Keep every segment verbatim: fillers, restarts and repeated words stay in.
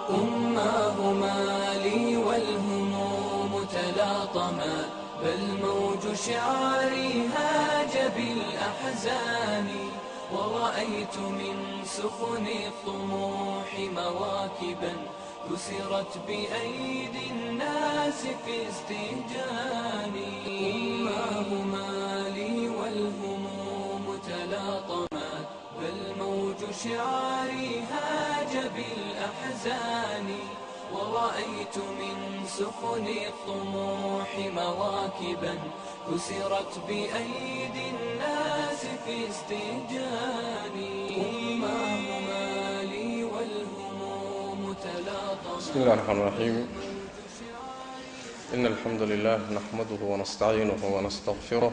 أماه مالي والهموم تلاطما بل موج شعري هاج بالأحزان ورأيت من سخن الطموح مواكبا كسرت بأيدي الناس في استهجاني أماه مالي والهموم تلاطما بل موج شعري هاج بالأحزان ورأيت من سخن الطموح مواكبا كسرت بأيدي الناس في استهجاني أماه مالي والهموم تلاطما. بسم الله الرحمن الرحيم. إن الحمد لله نحمده ونستعينه ونستغفره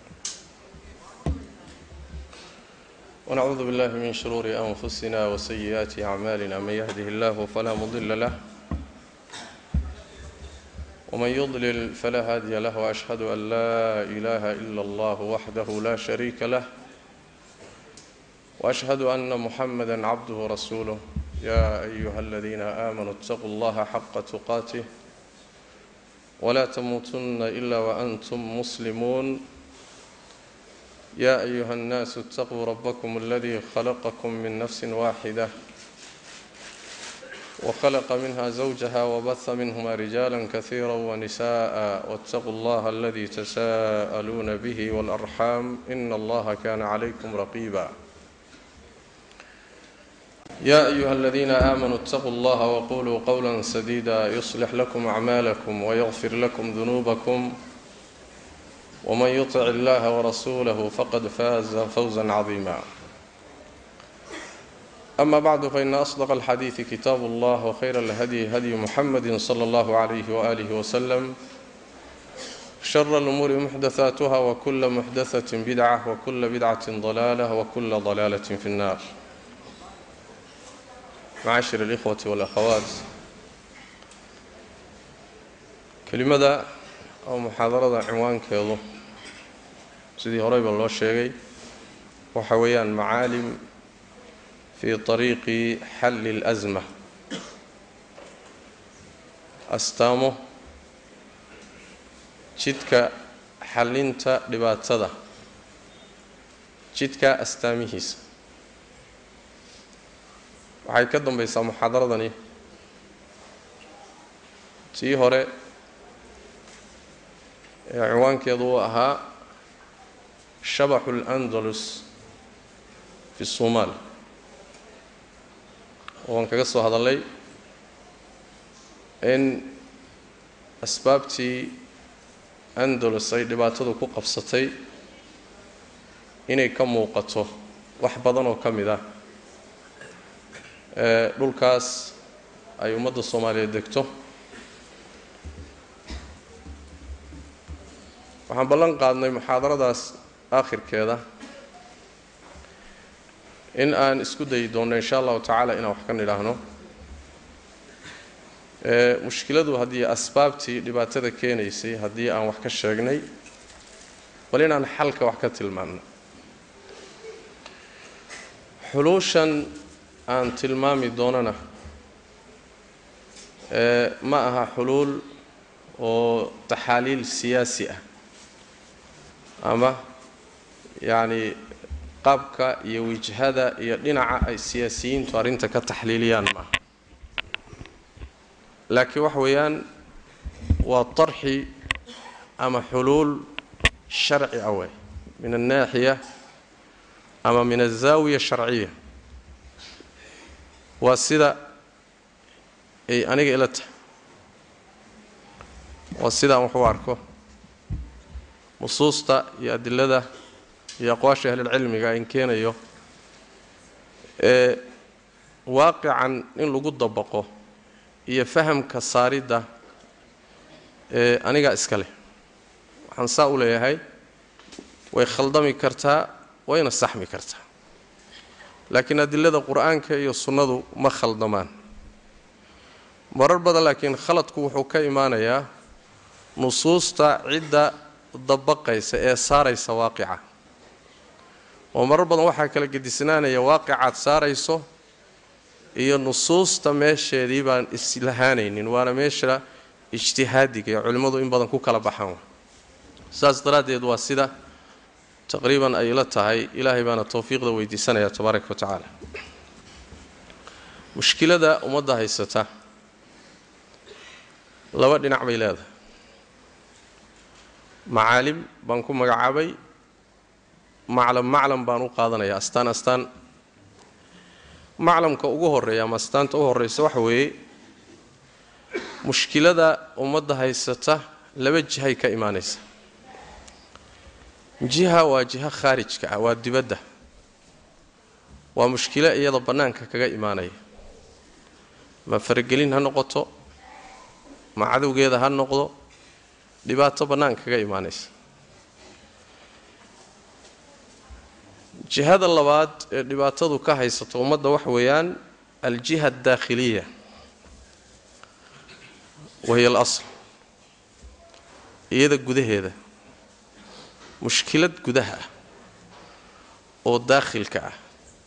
ونعوذ بالله من شرور أنفسنا وسيئات أعمالنا. من يهده الله فلا مضل له ومن يضلل فلا هادي له، وأشهد أن لا إله إلا الله وحده لا شريك له، وأشهد أن محمدًا عبده ورسوله. يا أيها الذين آمنوا اتقوا الله حق تقاته ولا تموتن إلا وأنتم مسلمون. يا أيها الناس اتقوا ربكم الذي خلقكم من نفس واحدة وخلق منها زوجها وبث منهما رجالا كثيرا ونساء، واتقوا الله الذي تساءلون به والأرحام إن الله كان عليكم رقيبا. يا أيها الذين آمنوا اتقوا الله وقولوا قولا سديدا يصلح لكم أعمالكم ويغفر لكم ذنوبكم، ومن يطع الله ورسوله فقد فاز فوزا عظيما. أما بعد، فإن أصدق الحديث كتاب الله، وخير الهدي هدي محمد صلى الله عليه وآله وسلم، شر الأمور محدثاتها وكل محدثة بدعة وكل بدعة ضلالة وكل ضلالة في النار. معاشر الإخوة والأخوات، كلمة أو محاضرة عنوان كيضو سيدي هريب الله الشيخي وحويا معالم في طريق حل الأزمة. أستامه جدك حلنت لباتدا جدك أستاميهيس. waxay ka dambaysaa muxaadaradani tii hore ee ciwaankeedu uu ahaa shabaxu al-andalus fi Soomaal, waan kaga soo hadalay in asbaabtii andalus ay dhibaatadu ku qabsatay inay ka muuqato wax badan oo ka mid ah dhulkaas ay ummadda Soomaaliyeed degto. waxaan ballan qaadnay muxaadaradaas aakhirkeeda in aan isku dayi doono insha allahu tacaala inaan wax ka nidhaahno mushkiladu haddii asbaabtii dhibaatada keenaysay haddii aan wax ka sheegnay, bal inaan xalka wax ka tilmaamno. xuluushan aan tilmaami doonana ma aha xuluul oo taxaaliil siyaasi ah ama yacni qaabka iyo wijhada iyo dhinaca ay siyaasiyiintu arrinta ka taxliiliyaan maaha, laakiin wax weeyaan waa tarxi ama xuluul sharci ah wey min annaaxiya ama min azaawiya sharciya. waa sida ay aniga ila tahay, waa sidaan wax u arko nusuusta iyo adilada iyo aqwaasha ahlulcilmiga in keenayo ee waaqican in lagu dabaqo iyo fahamka saaridda ee aniga iska leh. waxaan saa u leeyahay way khaldami kartaa wayna saxmi kartaa, laakiin adilada qur'aanka iyo sunnadu ma khaldamaan. marar badan laakiin khaladku wuxuu ka imaanayaa nusuusta cidda dabaqaysa ee saaraysa waaqica. oo marar badan waxaa kala gedisnaanaya waaqicaad saarayso iyo nusuusta meesheedii baan islahaanaynin waana meesha ijtihaadiga iyo culimmadu in badan ku kala baxaan saas daraadeed waa sida taqriiban ay la tahay ilaahay baana tawfiiqda weydiisanaya tabaaraka wa tacaala mushkilada ummadda haysata laba dhinac bay leedahay macaalim baan ku magacaabay maclam maclam baan u qaadanayaa astaan astaan maclamka ugu horeeya ama astaanta u horeysa waxa weeye mushkilada ummadda haysata laba jihay ka imaanaysa jiha waa jiha khaarijka ah waa dibadda waa mushkilo iyada bannaanka kaga imaanaya ma faragelin ha noqoto ma cadowgeeda ha noqdo dhibaato bannaanka kaga imaanaysa jihada labaad ee dhibaatadu ka haysato ummadda waxa weeyaan aljiha adaakhiliya wahiya alasl iyada gudaheeda mushkilad gudaha ah oo daakhilka ah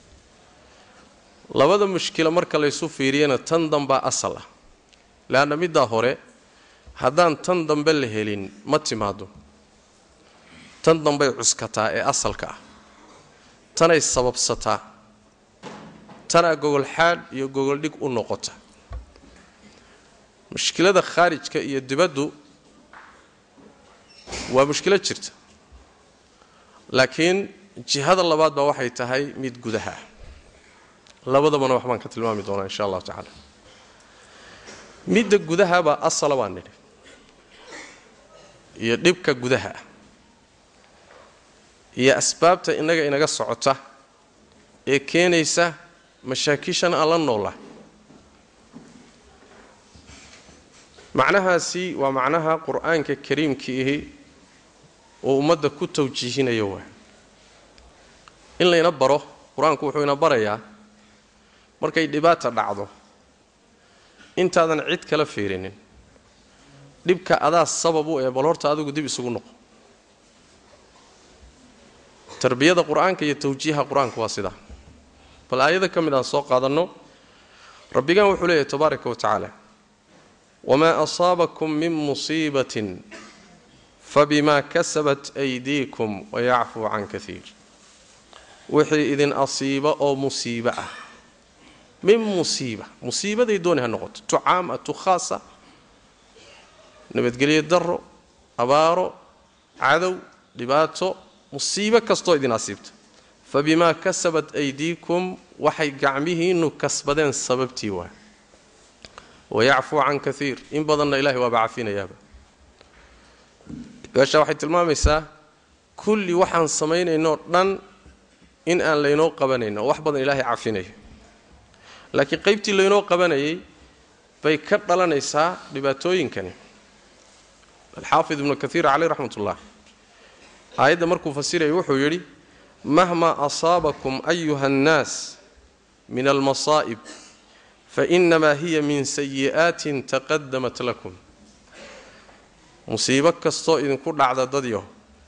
labada mushkilo marka laysu fiiriyana tan dambaa asal ah laanna middaa hore haddaan tan dambe la helin ma timaado tan dambay cuskataa ee asalka ah tanay sababsataa tanaa gogolxaadh iyo gogoldhig u noqota mushkilada khaarijka iyo dibaddu waa mushkilo jirta laakiin jihada labaad baa waxay tahay mid gudaha ah labadabana wax baan ka tilmaami doonaa insha allahu tacaala midda gudaha baa asala baan nidhi iyo dhibka gudaha ah iyo asbaabta inaga inaga socota ee keenaysa mashaakishan aan la noolaa macnahaasi waa macnaha qur-aanka kariimkiihi oo ummadda ku tawjiihinayo waa in layna baro qur-aanku wuxuu ina barayaa markay dhibaata dhacdo intaadan cid kala fiirinin dhibka adaa sabab u ee bal horta adigu dib isugu noqo tarbiyada qur-aanka iyo tawjiiha qur-aanka waa sidaa bal aayada ka mid aan soo qaadanno rabbigan wuxuu leeyahay tabaaraka wa tacaala wamaa asaabakum min musiibatin fabimaa kasabat aydiikum wayacfuu can kaiir wixii idin asiiba oo musiibo ah min musiiba musiibaday dooni ha noqoto tu caama tu khaasa nabadgelyo darro abaaro cadow dhibaato musiibo kastoo idin asiibta fabimaa kasabat aydiikum waxay gacmihiinnu kasbadeen sababtii waa wayacfuu can kaiir in badanna ilahay waaba cafinayaaba meesha waxay tilmaamaysaa kulli waxaan samaynaynoo dhan in aan laynoo qabanayno wax badan ilaahay cafinayo laakiin qaybtii laynoo qabanayay bay ka dhalanaysaa dhibaatooyinkani alxaafid ibnu kaiir caleyh raxmat ullah aayadda markuu fasirayay wuxuu yidhi mahmaa asaabakum ayuha annaas min almasaa'ib fainamaa hiya min sayi'aatin taqadamat lakum musiibo kastoo idinku dhacda dadyo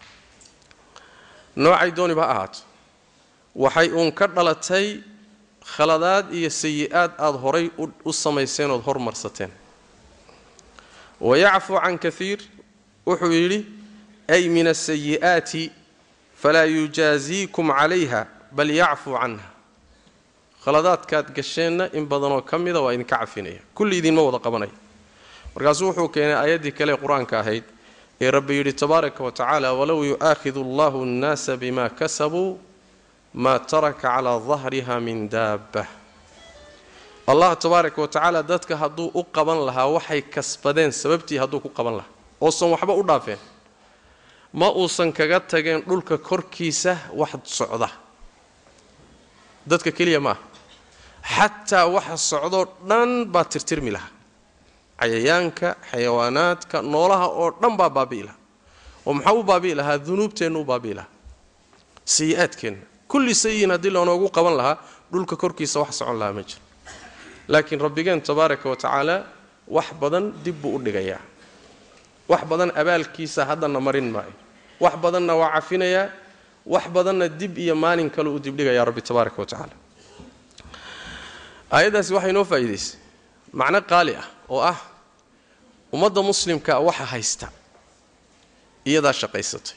noocay dooniba ha ahaato waxay uun ka dhalatay khaladaad iyo sayi-aad aada horay u samayseen ood hormarsateen wayacfuu can kaiir wuxuu yidhi ay min asayi'aati falaa yujaaziikum calayha bal yacfuu canha khaladaadkaad gasheenna in badanoo ka mida waa idinka cafinaya kulli idinma wada qabanaya markaasuu wuxuu keenay aayaddii kale qur-aanka ahayd ee rabbi yidhi tabaaraka wa tacaala walow yu'aakhidu allahu annaasa bima kasabuu maa taraka calaa dahriha min daabba allah tabaaraka wa tacaala dadka hadduu u qaban lahaa waxay kasbadeen sababtii hadduu ku qaban lahaa oosan waxba u dhaafeen ma uusan kaga tageen dhulka korkiisa wax socda dadka keliya ma aha xataa waxa socdoo dhan baa tirtirmi lahaa cayayaanka xayawaanaadka noolaha oo dhan baa baabi'i lahaa oo maxaa u baabi'i lahaa dunuubteenna u baabi'i lahaa sayi-aadkeenna kulli sayiin haddii loonoogu qaban lahaa dhulka korkiisa wax socon lahaa ma jiro laakiin rabbigeen tabaaraka wa tacaala wax badan dib buu u dhigayaa wax badan abaalkiisa haddana marin maayo wax badanna waa cafinayaa wax badanna dib iyo maalin kale uu dibdhigayaa rabbi tabaaraka wa tacaala aayadaasi waxay noo faa'iideysay macna qaali ah oo ah ummadda muslimka waxa haysta iyada shaqaysatay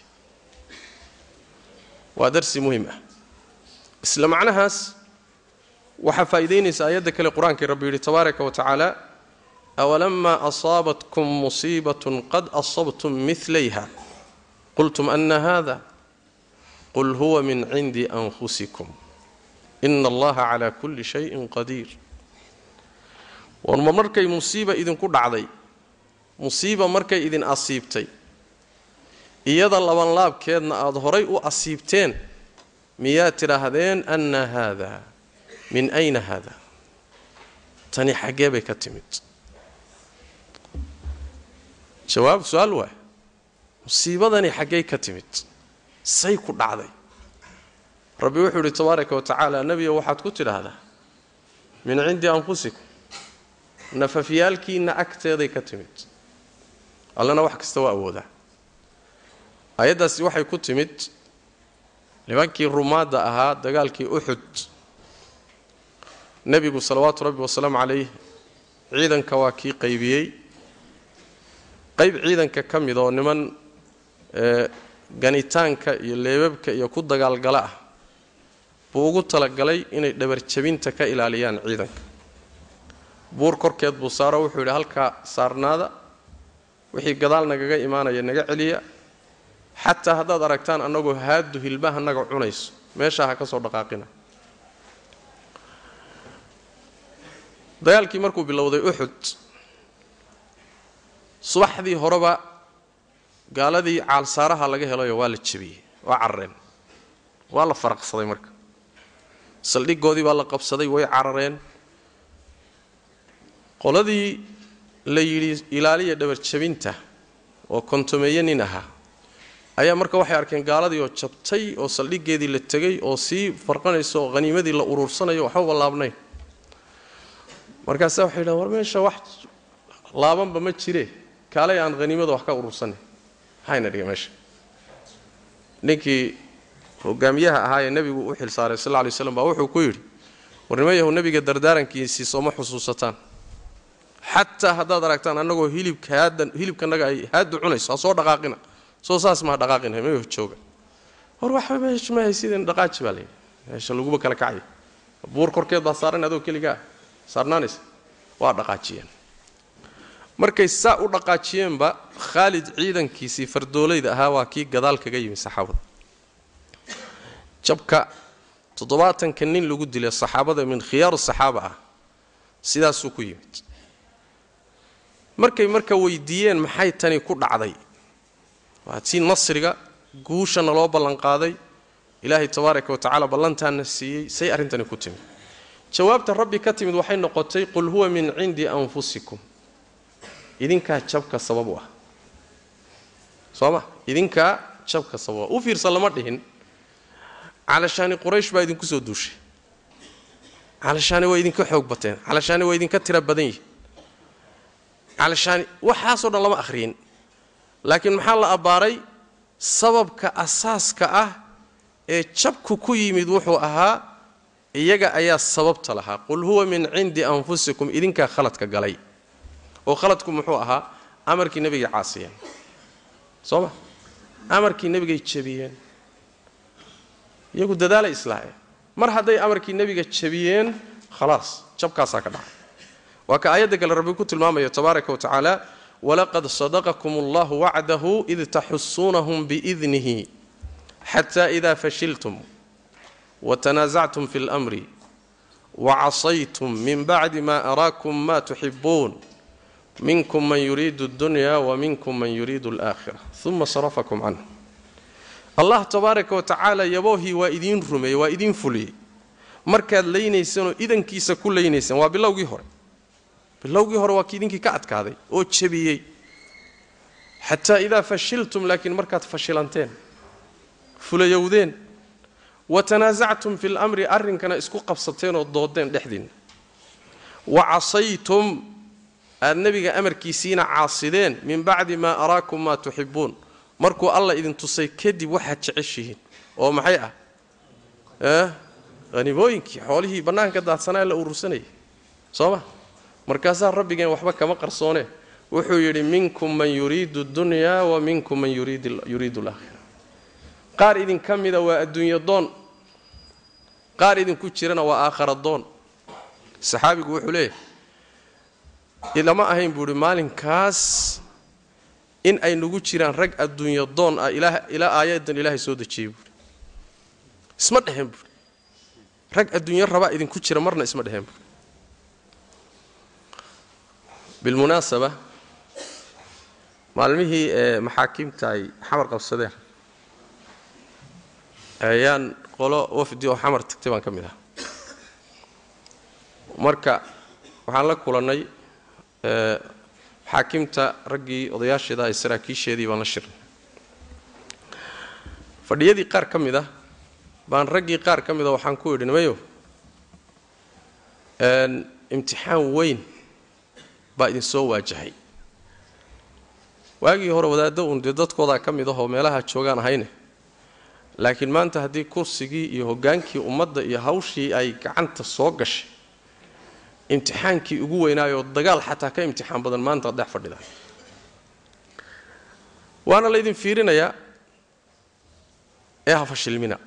waa darsi muhiim ah isla macnahaas waxa faa'iideynaysa aayadda kale quraanka rabbi yiri tabaaraka wa ta'ala awalamma asaabatkum musiibatun qad asabtum mithlayha qultum anna hadha qul huwa min 'indi anfusikum inna allaha 'ala kulli shay'in qadir warma markay musiiba idin ku dhacday musiiba markay idin asiibtay iyada laban laabkeedna aad horay u asiibteen miyaa tiraahdeen anna hadha min ayna hadha tani xagee bay ka timid jawaab su'aal waa musiibadani xagee ka timid say ku dhacday rabbi wuxuu yiri tabaaraka wa ta'ala nabiga waxaad ku tiraahdaa min 'indi anfusikum nafafiyalkiina agteeday ka timid allana wax kasta waa awooda ayadaasi waxay ku timid nimankii rumaada ahaa dagaalkii Uhud nabigu salawaatu rabbi wa salaam alayhi ciidanka waa kii qaybiyay qayb ciidanka kamid oo niman ee ganitaanka iyo leebabka iyo ku dagaalgala ah buu ugu talagalay inay dhabar jabinta ka ilaaliyaan ciidanka buur korkeed buu saaro wuxuu yiri halka saarnaada wixii gadaal nagaga iimaanaya naga celiya حتى هذا دركتان أنه هاد هلبه نجع عنيس ماشى هكذا دقائقنا ضيال كي مركو باللوضي أحد صباح ذي هربا قال ذي على سارها لقيه لا يوالد شبيه وعرين والله فرق صدي مرك صليك جودي والله قب صدي ويعرين قال ذي ليلي إلالي دبر شبينته وكنتم ينينها ayaa marka waxay arkeen gaaladii oo jabtay oo saldhigeedii la tagay oo si farqanayso qaniimadii la urursanayo waxa uu laabnay markaas waxay yiraahdeen war meesha wax laabanba ma jire kaalay aan qaniimada wax ka urursanay hayna dhiga meesha ninkii hogaamiyaha ahaa ee nabigu u xil saaray sallallahu alayhi wasallam baa wuxuu ku yiri warnimayahu nabiga dardaarankiisii soo ma xusuusataan hatta hadaad aragtaan anagoo hilibka haadan hilibkanaga ay haad cunayso soo dhaqaaqina soo saas ma dhaqaaqinay ma jooga hor waxa meesha ma haysidin dhaqaaji balay meesha lagu kala kacay buur korkeed baa saaran adoo kaliga saarnaanis waa dhaqaajiyeen markay saa u dhaqaajiyeen ba Khalid ciidankiisi fardoolayda ahaa waa kii gadaal kaga yimi saxaabada jabka toddobaatan kan nin lagu dilay saxaabada min khiyaar saxaaba ah sidaas uu ku yimid markay marka weydiiyeen maxay tani ku dhacday واتي نصرغا غوشنا لو بلان قاداي الهي تبارك وتعالى بلانتان سيي سي ارنتني كتيم جوابت ربي كتيمد waxay noqotay qul huwa min 'indi anfusikum idinka jabka sabab ah sooma idinka jabka sabab u fiirsan lama dhihin علشان quraysh baa idinku soo duushay علشان way idinka xoog bateen علشان way idinka tira badan yihiin علشان waxa soo dhan lama akhriin لكن محل أباري سبب كأساس كأه جبك كوي مدوحو أها يجا أيا سبب تلها قل هو من عند أنفسكم إذن كخلت كجلي وخلتكم محو أها أمر كي نبي عاصيا صوما أمر كي نبي يتشبيين يقول دلالة إصلاحي مر هذا أمر كي نبي يتشبيين خلاص جبك ساكنا وكأيدك الرب كتل ماما تبارك وتعالى ولقد صدقكم الله وعده إذ تحسونهم بإذنه حتى إذا فشلتم وتنازعتم في الأمر وعصيتم من بعد ما أراكم ما تحبون منكم من يريد الدنيا ومنكم من يريد الآخرة ثم صرفكم عنه الله تبارك وتعالى يبوهي وإذين رمي وإذين فلي مركز لينيسانو إذن كيسا كل لينيسان وبالله هوري بالله هوري وكيدين كي كعد كاذي أو تشبيي حتى إذا فشلتم لكن مركز فشلانتين فلا يودين وتنازعتم في الأمر أرن كان اسكو قبصتين والضودين دحدين وعصيتم النبي أمر كيسين عاصدين من بعد ما أراكم ما تحبون مركو الله إذن تصي كدي واحد تعيشين أو محيئة أه غني بوينك حوله بنان كده سنة إلا أورسني صوما مركزا ربي جن وحبك كما قرصونه وحو يري منكم من يريد الدنيا ومنكم من يريد يريد الآخرة قار إذن كم إذا والدنيا دون قار إذن كتشرنا وآخر الدون الصحابي يقولوا ليه إلا ما أهين بوري مالين كاس إن أي نقول رج الدنيا دون إله إلى آيات إله سود الشيب اسمه هم رج الدنيا ربع إذن كتشر مرنا اسمه هم بالمناسبة معلمه محاكم تاي حمر قصدير أيان قالوا وفدي وحمر تكتبان كمينها مركا وحنا لك كلناي حاكمتا رجي odayaashada ay saraakiisheedii baan la shirnay fadhiyadii qaar kamida baan ragii qaar kamida waxaan ku idhinayo een imtixaan weyn baa idin soo waajahay waagii hore wadaadada uu dadkooda kamid ah oo meelaha joogan ahayne laakiin maanta hadii kursigii iyo hogaankii ummadda iyo hawshii ay gacanta soo gashay imtixaankii ugu weynaayo dagaal xataa ka imtixaan badan maanta dhex fadhida waana la idin fiirinaya ee ha fashilmina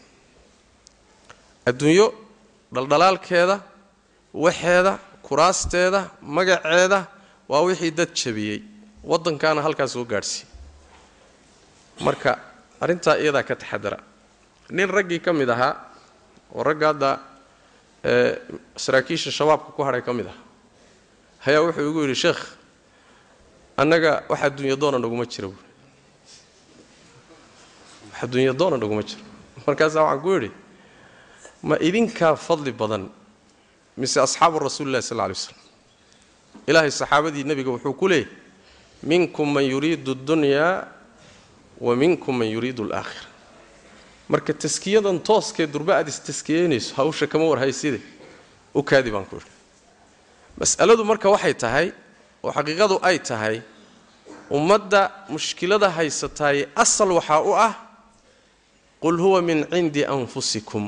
adduunyo dhaldhalaalkeeda waxeeda kuraasteeda magaceeda waa wixii dad jabiyay wadankaana halkaas soo gaarsi marka arinta iyada ka taxadara nin ragii kamid aha oo ragaada ee saraakiisha shabaabka ku haray kamid ah haya wuxuu ugu yiri sheekh annaga waxa dunya doona naguma jiro waxa dunya doona naguma jiro markaas waxaan ku yiri ma idinka fadli badan mise asxaabu rasuulillah sallallahu alayhi wasallam ilaahi saxaabadii nabiga wuxuu ku leeyahay minkum man yuriidu ad-dunya wa minkum man yuriidu al-aakhirah marka taskiyadan tooskee durba aad istaskiyeynayso hawsha kama war hayside u kaadi baan ku mas'aladu marka waxay tahay oo xaqiiqadu ay tahay ummadda mushkilada haysatay asal waxa u ah qul huwa min indi anfusikum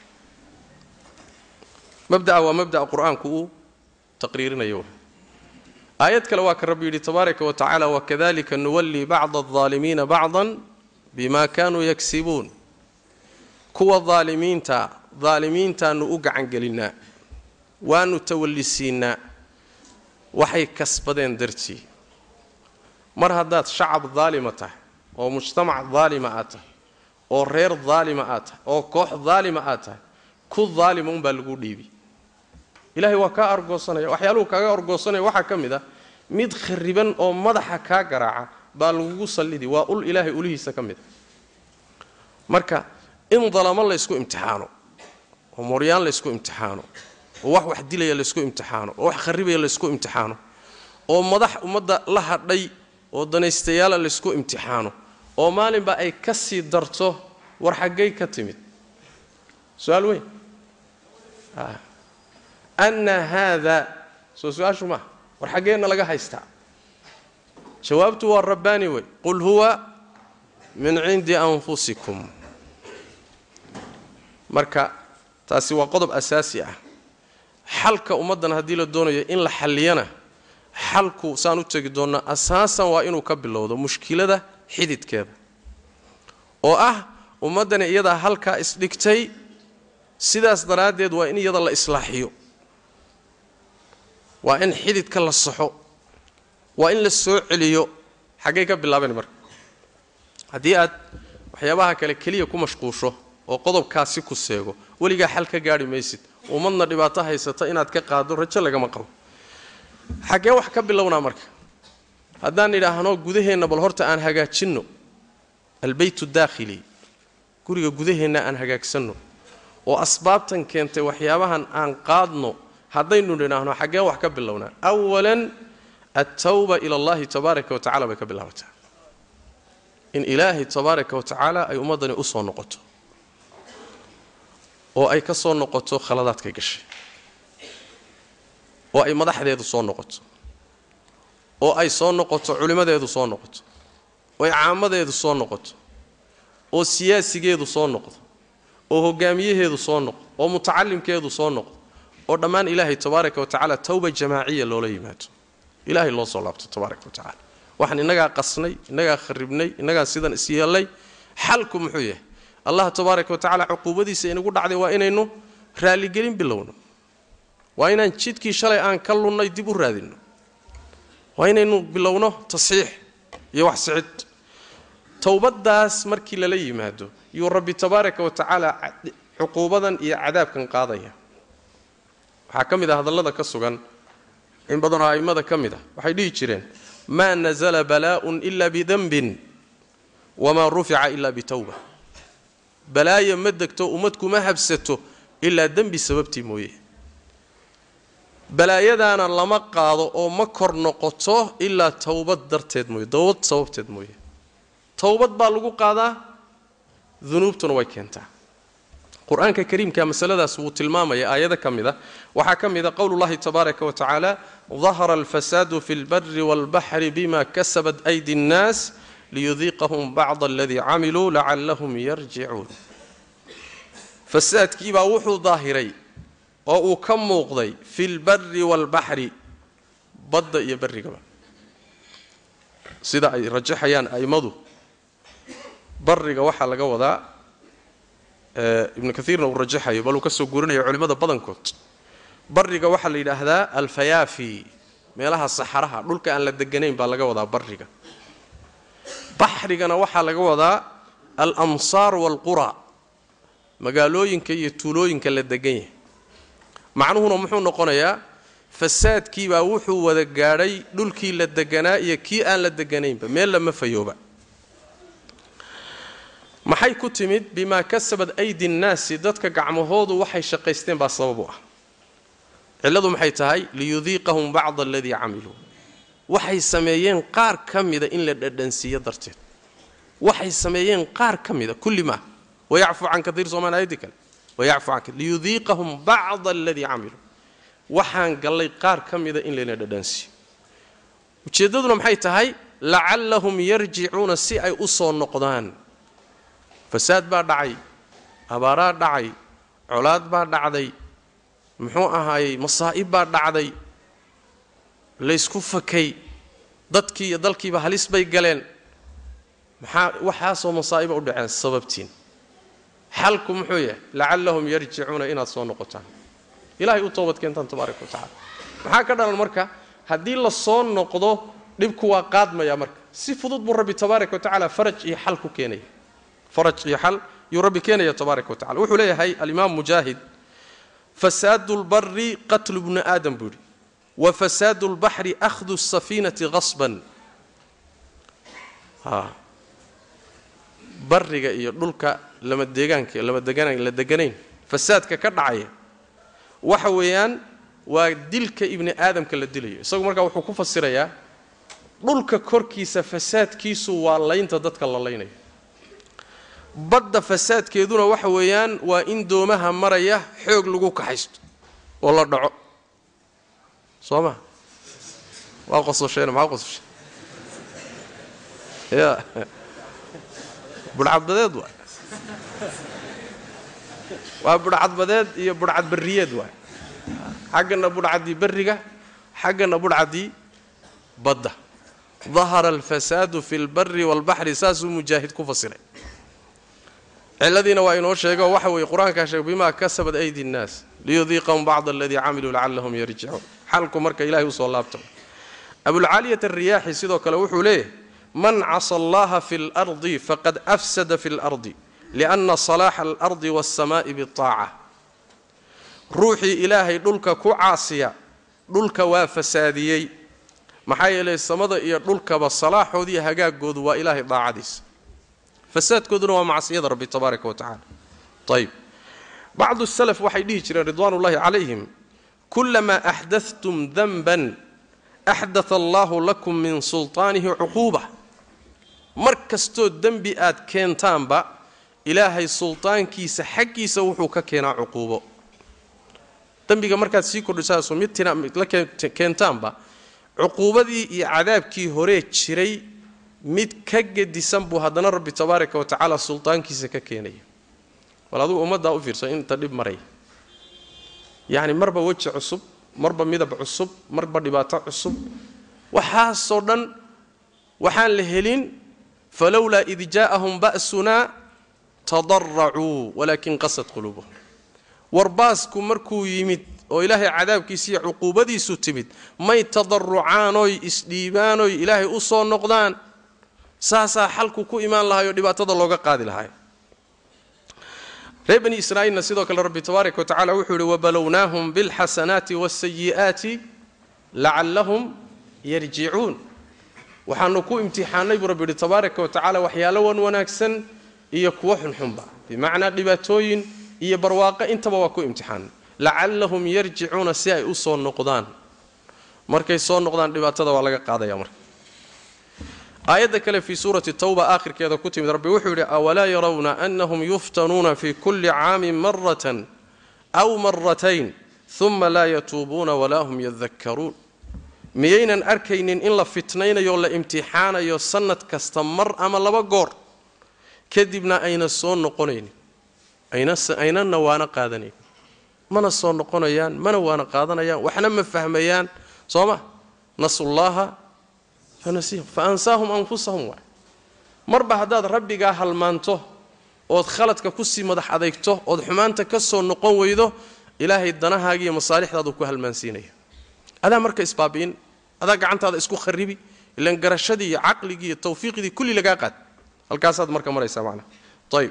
mabda'a wa mabda'a qur'aanku taqriirinayo ayad kale waa ka rabbi yiri tabaaraka wa ta'ala wa kadhalika nuwalli ba'd adh-dhalimin ba'dan bima kanu yaksibun kuwa dhaalimiinta dhaalimiinta nu u gacan galina waanu tawallisiina waxay kasbadeen dartii mar hadaad shacab dhaalimata oo mujtamac dhaalima aata oo reer dhaalima aata oo koox dhaalima aata ku dhaalimun baa lagu dhiibi ilaahay waa ka argoosanaya waxyaaluhu kaaga argoosanaya waxa kamida mid khariban oo madaxa ka garaaca baa lagu salidi waa ul ilaahay ulihiisa kamida marka in dalama la isku imtixaano oo mooriyaan la isku imtixaano oo wax wax dilaya la isku imtixaano oo wax kharibaya la isku imtixaano oo madax umada la hadhay oo danaystayaal la isku imtixaano oo maalinba ay ka sii darto war xagay ka timid su'aal weyn ah anna hada soo su'aashu ma war xageena laga haystaa jawaabtu waa rabbani way qul huwa min indi anfusikum marka taasi waa qodob asaasi ah xalka ummadan hadii la doonayo in la xaliyana xalku saan u tagi doona asaasan waa inuu ka bilowdo mushkilada xididkeeda oo ah ummadan iyada halka isdhigtay sidaas daraadeed waa in iyada la islaaxiyo waa in xididka la saxo waa in la soo celiyo xagee ka bilaabeen marka hadii aad waxyaabaha kale kaliya ku mashquusho oo qodobkaasi ku seego waliga xal ka gaari maysid ummadna dhibaato haysata inaad ka qaado rajo laga ma qabo xagee wax ka bilowna marka hadaan idhaahno gudaheena bal horta aan hagaajino albayt ad-dakhili guriga gudaheena aan hagaagsano oo asbaabtan keentay waxyaabahan aan qaadno hadaynu idhaahno xagee wax ka bilowna awalan at-tawba ila Allah tabaaraka wa ta'ala bay ka bilaabataa in ilaahi tabaaraka wa ta'ala ay ummadani u soo noqoto oo ay ka soo noqoto khaladaadka gashay oo ay madaxdeedu soo noqoto oo ay soo noqoto culimadeedu soo noqoto oo ay caamadeedu soo noqoto oo siyaasigeedu soo noqdo oo hogaamiyaheedu soo noqdo oo mutacallimkeedu soo noqdo oo dhammaan ilaahay tabaaraka wa tacaala tawba jamaaciya loola yimaado ilaahay loo soo laabto tabaaraka wa tacaala waxaan inagaa qasnay inagaa kharibnay inagaa sidan is yeelay xalku muxuu yahay allah tabaaraka wa tacaala cuquubadiisa inagu dhacday waa inaynu raali gelin bilowno waa inaan jidkii shalay aan ka lunnay dib u raadino waa inaynu bilowno tasxiix iyo wax sicid tawbadaas markii lala yimaado iyo rabbi tabaaraka wa tacaala cuquubadan iyo cadaabkan qaadaya waxa kamid ah hadallada ka sugan in badan oo aimada kamid ah waxay dhihi jireen ma nazala balaa'un illa bidhanbin wama rufi'a illa bitawba balaaya ma degto umadku ma habsato illa dambi sababtii mooyee balaayadaana lama qaado oo ma kor noqoto illa tawbad darteed mooyee tawbad sababteed mooyee tawbad baa lagu qaadaa dunuubtuna way keentaa quraanka kariimka masaladaas uu tilmaamaya aayada kamida waxa kamida qowlullaahi tabaaraka wa tacaala dhahara alfasadu fil barri wal bahri bima kasabat aydi an-nas liyudhiqahum ba'd alladhi 'amilu la'allahum yarji'un fasadkii baa wuxuu daahiray oo uu ka muuqday fil barri wal bahri badda iyo barrigaba sida ay rajaxayaan aymadu barriga waxa laga wadaa ibn kathirna uu rajaxayo bal uu ka soo guurinayo culimada badankood barriga waxa la yiraahdaa alfayafi meelaha saxaraha dhulka aan la deganayn baa laga wadaa barriga bahrigana waxa laga wadaa al-amsar wal qura magaalooyinka iyo tuulooyinka la degan yahay macnuhuna muxuu noqonayaa fasaadkii baa wuxuu wada gaaray dhulkii la deganaa iyo kii aan la deganaynba meel lama fayooba maxay ku timid bima kasabad aydi an-nas dadka gacmahoodu waxay shaqaysteen baa sabab u ah ciladu maxay tahay liyudhiqahum ba'd alladhi 'amilu waxay sameeyeen qaar kamida in la dhadhansiyo darteed waxay sameeyeen qaar kamida kulli ma ويعفو عن كثير سومان ايدك ويعفو عن ليذيقهم بعض الذي عملوا وحان قال لي قار كميده ان لنا ددانسي وجيددنا maxay tahay la'allahum yarji'una si ay u soo noqdaan fasaad baa dhacay abaara dhacay colaad baa dhacday muxuu ahaayay masaa'ib baa dhacday leysku fakay dadkii iyo dalkiiba halis bay galeen maxaa waxa soo masaa'ib u dhaceen sababtiin حالكم حوية لعلهم يرجعون إلى صون قطان إلهي أطوبت كنتان تبارك وتعالى هكذا المركة هدي الله صون نقضه نبكوا قادمة يا مركة سيفضل بربي تبارك وتعالى فرج يحلكوا كيني فرج يحل يربي كيني يا تبارك وتعالى وحوليه هاي الإمام مجاهد فساد البر قتل ابن آدم بوري وفساد البحر أخذ السفينة غصبا ها برغا iyo dhulka lama deegaanka lama deegaanka la deganayn fasaadka ka dhacay waxa weeyaan waa dilka ibn aadamka la dilayo isagu marka wuxuu ku fasirayaa dhulka korkiisa fasaadkiisu waa laynta dadka la laynayo badda fasaadkeeduna waxa weeyaan waa in doomaha maraya xoog lagu kaxaysto oo la dhaco sooma waa qososheena ma qososhe ya burcad badeed waa waa burcad badeed iyo burcad bariyeed waa xaqna burcadi bariga xaqna burcadi badda ظهر الفساد في البر والبحر ساس مجاهد كفصله الذين وإنه شيغا وحوي قرآن كاشيغ بما كسبت أيدي الناس ليذيقهم بعض الذي عملوا لعلهم يرجعون حالكم مركا إلهي وصلى الله عليه أبو العالية الرياحي سيدو كلوحو ليه من عصى الله في الأرض فقد أفسد في الأرض لأن صلاح الأرض والسماء بالطاعة روحي إلهي دلك كعاصية دلك وفساديي maxay yeelay samada iyo dhulkaba salaaxoodii hagaagoodu waa ilaahay daacadiis fasaadkooduna waa macsiyada rabbi tabaaraka wa taala طيب بعض السلف waxay dhihi jireen ridwaanullaahi calayhim kullama ahdathtum dhanban ahdatha Allahu lakum min sultaanihi uquba markasto dambi aad keentaanba ilaahay sultaankiisa xaqiisa wuxuu ka keenaa uqubo dambiga markaad sii kordhisaa sumitina la keentaanba عقوبتي يا عذابكي هوري جيري ميد كغديسان بو هدنا ربي تبارك وتعالى سلطانكيسا ككينيا ولادو امدا او فيرسو انت ديب مري يعني مربى وجه عصب مربى مذب عصب مربى دباطة عصب وحاس صدن وحان لهلين فلولا إذ جاءهم بأسنا تضرعوا ولكن قست قلوبهم ورباسكم مركو يمد وإلهي عذاب كيسي عقوبتي ستمد ما يتضرعانوي إسليبانوي إلهي أصو النقدان ساسا حلقو كو إيمان لها يودبا تضلوغا قادي لها ري بني إسرائيل نسيدوك لربي تبارك وتعالى وحول وبلوناهم بالحسنات والسيئات لعلهم يرجعون وحانوكو امتحاني بربي تبارك وتعالى وحيالوان وناكسن إيا كوحن حنبا بمعنى قباتوين إيا برواقع انتبا وكو امتحان لعلهم يرجعون سيئي أصو النقدان مركي صو النقدان قباتة وعلى قادة يا مركي آية كلا في سورة التوبة آخر كذا كتب ربي وحوري أولا يرون أنهم يفتنون في كل عام مرة أو مرتين ثم لا يتوبون ولا هم يذكرون ميينا أركين إلا فتنين يولا امتحان يو سنة كستمر أما لبقور كذبنا أين الصون نقونين أين أين النوانا قادنين من الصون نقونيان من وانا قادنيان وحنا مفهميان صوما نسوا الله فنسيهم فأنساهم أنفسهم مربع هذا ربي قال هالمانته أود خلتك كسي مدح أذيكته أود حمانتك كسر النقون ويده إلهي الدنا هاجي مصالح هذا كوه المنسينية هذا مركز بابين هذا قعنت هذا اسكو خريبي اللي انقرشدي عقلي التوفيق دي كل لقاقات الكاسات مركز مريسة معنا طيب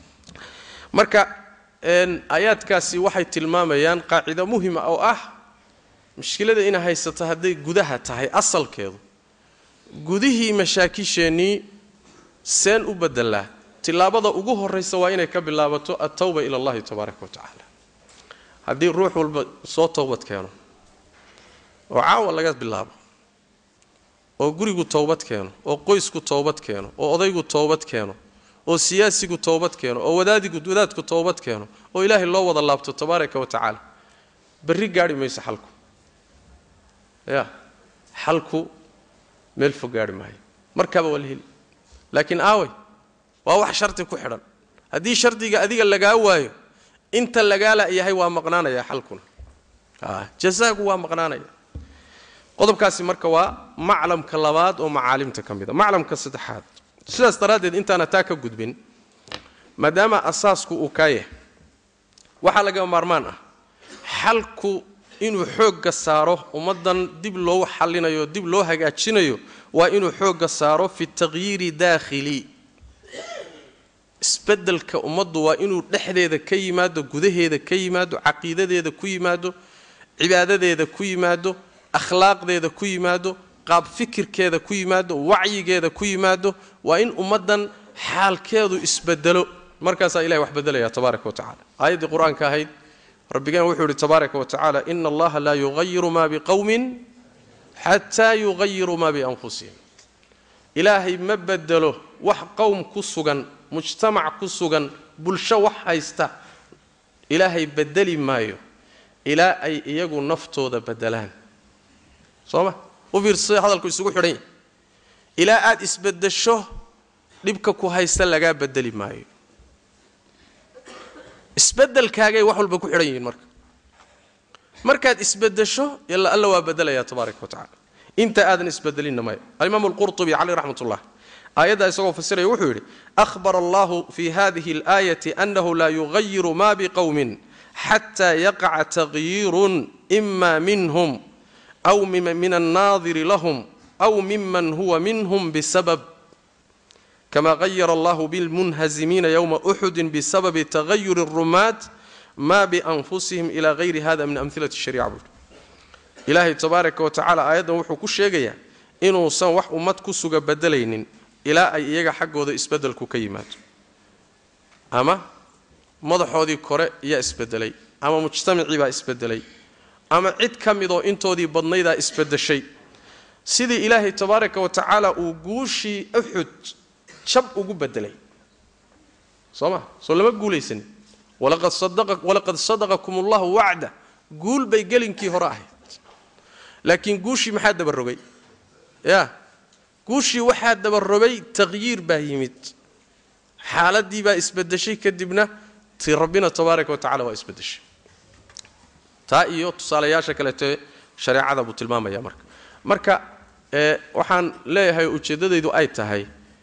مركز إن آيات كاسي واحد تلماميان قاعدة مهمة أو أه مشكلة إنها هي ستهدي جودها تهي أصل كذا gudihii mashaakisheenii seen u bedelaa tilaabada ugu horeysa waa inay ka bilaabato at-tawba ila Allah tabaaraka wa ta'ala hadii ruux walba soo toobad keeno oo caawa laga bilaabo oo gurigu toobad keeno oo qoysku toobad keeno oo odaygu toobad keeno oo siyaasigu toobad keeno oo wadaadigu wadaadku toobad keeno oo Ilaahay loo wada laabto tabaaraka wa ta'ala bari gaari maysa xalku ya xalku meel fogaari maayo markaba walhil laakiin aaway waa wax sharti ku xidhan hadii shartiga adiga laga waayo inta laga la yahay waa maqnaanaya xalkuna ah jazaagu waa maqnaanaya qodobkaasi marka waa maclamka labaad oo macaalimta kamida maclamka saddexaad sidaas daraadeed intaana taa ka gudbin maadaama asaasku uu kaaye waxa laga maarmaan ah xalku inuu xoogga saaro ummadan dib loo xalinayo dib loo hagaajinayo waa inuu xoogga saaro fi tagyiiri daakhili isbeddelka ummaddu waa inuu dhexdeeda ka yimaado gudaheeda ka yimaado caqiidadeeda ku yimaado cibaadadeeda ku yimaado akhlaaqdeeda ku yimaado qaab fikirkeeda ku yimaado wacyigeeda ku yimaado waa in ummadan xaalkeedu isbedelo markaas ilaahay wax bedelaya tabaaraka wa taala aayadii quraanka ahayd ربنا وحده تبارك وتعالى إن الله لا يغير ما بقوم حتى يغيروا ما بأنفسهم إلهي ما بدله وح قوم كسوغن مجتمع كسوغن بلشة وح هيستا إلهي بدلي مايو إلى أي يجو نفطه ذا بدلان صوما وفي الصيح هذا الكل يسوق حرين إلى أد إسبد الشه لبك كوهيستا لقى بدلي مايو isbedel kaagay wax walba ku xiran yihiin marka markaad isbedesho yalla alla waa bedelaya tabaaraka wa taala inta aadan isbedelina ma al-imam al-qurtubi alayhi rahmatullah ayada isagoo fasiray wuxuu yiri akhbar Allah fi hadhihi al-ayati annahu la yughayyiru ma biqawmin hatta yaqa taghyirun imma minhum aw min an-nadhir lahum aw mimman huwa minhum bisabab كما غير الله بالمنهزمين يوم أحد بسبب تغير الرماة ما بأنفسهم إلى غير هذا من أمثلة الشريعة إلهي تبارك وتعالى آياته وحكو الشيء إنه صنوح أمتك سوغ بدلين إلى أي يجا حق وذا إسبدل كيمات أما مضح هذه كورة يا إسبدلي أما مجتمعي با إسبدلي أما عد كم إذا أنتو ذي بدني ذا إسبدل شيء سيدي إلهي تبارك وتعالى وجوشي أحد شب ugu bedelay soma soo lama guuleysan walaqad sadaqak walaqad sadaqakum Allah wa'da guul bay galinkii hore ahayd laakiin guushi maxaa daba rogay ya guushi waxa daba rogay tagyiir baa yimid xaaladii baa isbedeshay kadibna ti rabbina tabaaraka wa taala waa isbedeshay taa iyo tusaalayaasha kale ee shariicada buu tilmaamaya marka marka ee waxaan leeyahay ujeedadaydu ay tahay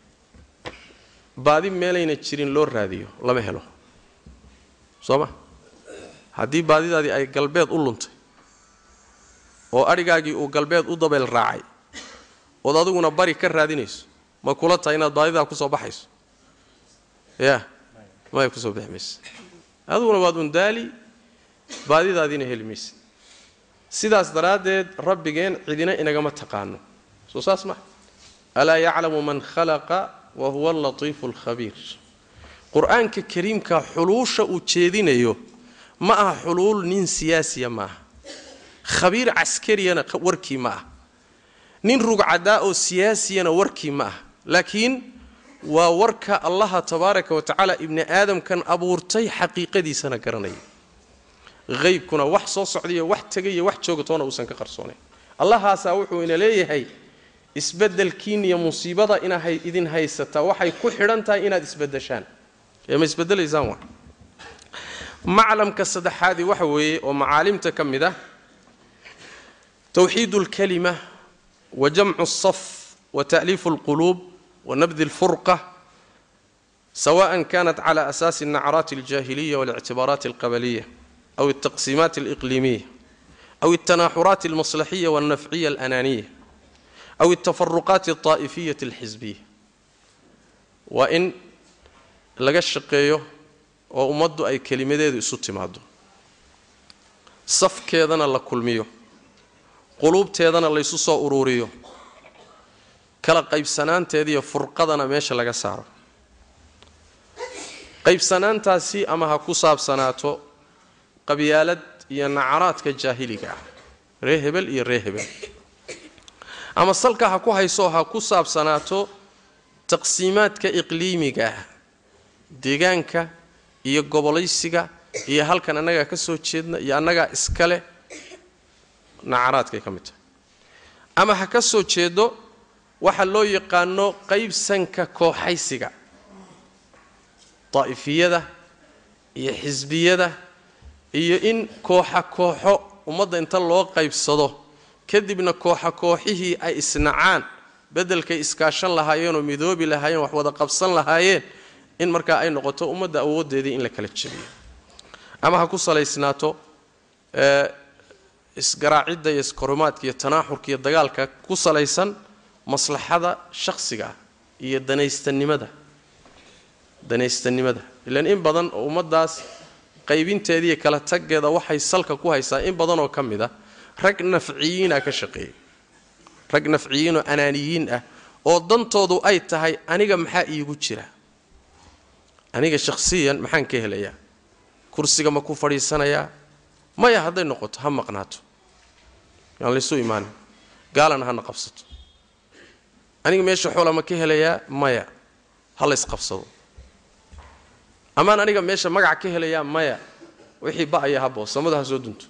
baadi meelayna jirin loo raadiyo lama helo sooma haddii baadidaadii ay galbeed u luntay oo arigaagii uu galbeed u dabeel raacay oo adiguna bari ka raadinayso ma kula tahay inaad baadidaa ku soo baxayso yaa ma ku soo bixmayso adiguna waad undaali baadidaadiina helmaysid sidaas daraadeed rabbigeen cidina inagama taqaano soo saas ma ala ya'lamu man khalaqa wa huwa al-latiful khabir quraanka kariimka xuluusha uu jeedinayo ma aha xuluul nin siyaasiya ma aha khabiir askariyana warkii ma aha nin rugcada oo siyaasiyana warkii ma aha laakiin waa warka Allah tabaaraka wa ta'ala ibn aadam kan abuurtay xaqiiqadiisana garanay غيبكنا wax soo socday wax tagay wax joogtoona uu san ka qarsoonay allahaasa wuxuu ina leeyahay isbedelkiin iyo musiibada ina hay idin haysata waxay ku xidhan tahay inaad isbedeshaan ee ma isbedelaysaan waa maclamka saddexaadi waxa weeye oo macaalimta kamida tawxiidul kalima wa jam'u as-saf wa ta'lif al-qulub wa nabdh al-furqa سواء كانت على أساس النعرات الجاهلية والاعتبارات القبلية أو التقسيمات الإقليمية أو التناحرات المصلحية والنفعية الأنانية أو التفرقات الطائفية الحزبية وإن لقى الشقية وأمضوا أي كلمة ذي سوتي معدو صف كيدنا الله كل ميو قلوب تيدنا الله يسوس أروريو كلا قيب سنان تيدي فرقدنا ماشي لقى سعر قيب سنان تاسي أما هكو صاب سناتو قبيالد iyo nacaraadka jaahiliga reehbel iyo reehbel ama salka ha ku hayso ha ku saabsanaato taqsiimaadka iqliimiga deegaanka iyo gobolaysiga iyo halkan anaga ka soo jeedna iyo anaga iskale nacaraadka kamid ama ha ka soo jeedo waxa loo yaqaano qaybsanka kooxaysiga taa'ifiyada iyo xisbiyada iyo in kooxa kooxo umada inta loo qaybsado kadibna kooxa kooxihii ay isnacaan bedelkay iskaashan lahaayeen oo midoobi lahaayeen wax wada qabsan lahaayeen in marka ay noqoto umada awoodeedii in la kala jabiyo ama ha ku saleysnaato ee isgaraacidda iyo iskoromaadka iyo tanaaxurka iyo dagaalka ku saleysan maslaxada shakhsiga iyo danaystanimada danaystanimada ilaan in badan oo umadaas qaybinteedii kala tageeda waxay salka ku haysaa in badan oo kamida rag nafciyiin ah ka shaqeeyay rag nafciyiin oo anaaniyiin ah oo dantoodu ay tahay aniga maxaa iigu jira aniga shakhsiyan maxaan ka helayaa kursiga ma ku fadhiisanayaa maya haday noqoto ha maqnaato yaan la soo iimaan gaalana hana qabsato aniga meesha xoolo ma ka helayaa maya ha la isqabsado amaan aniga meesha magac ka helayaa maya wixii baaya habo samada soo dunto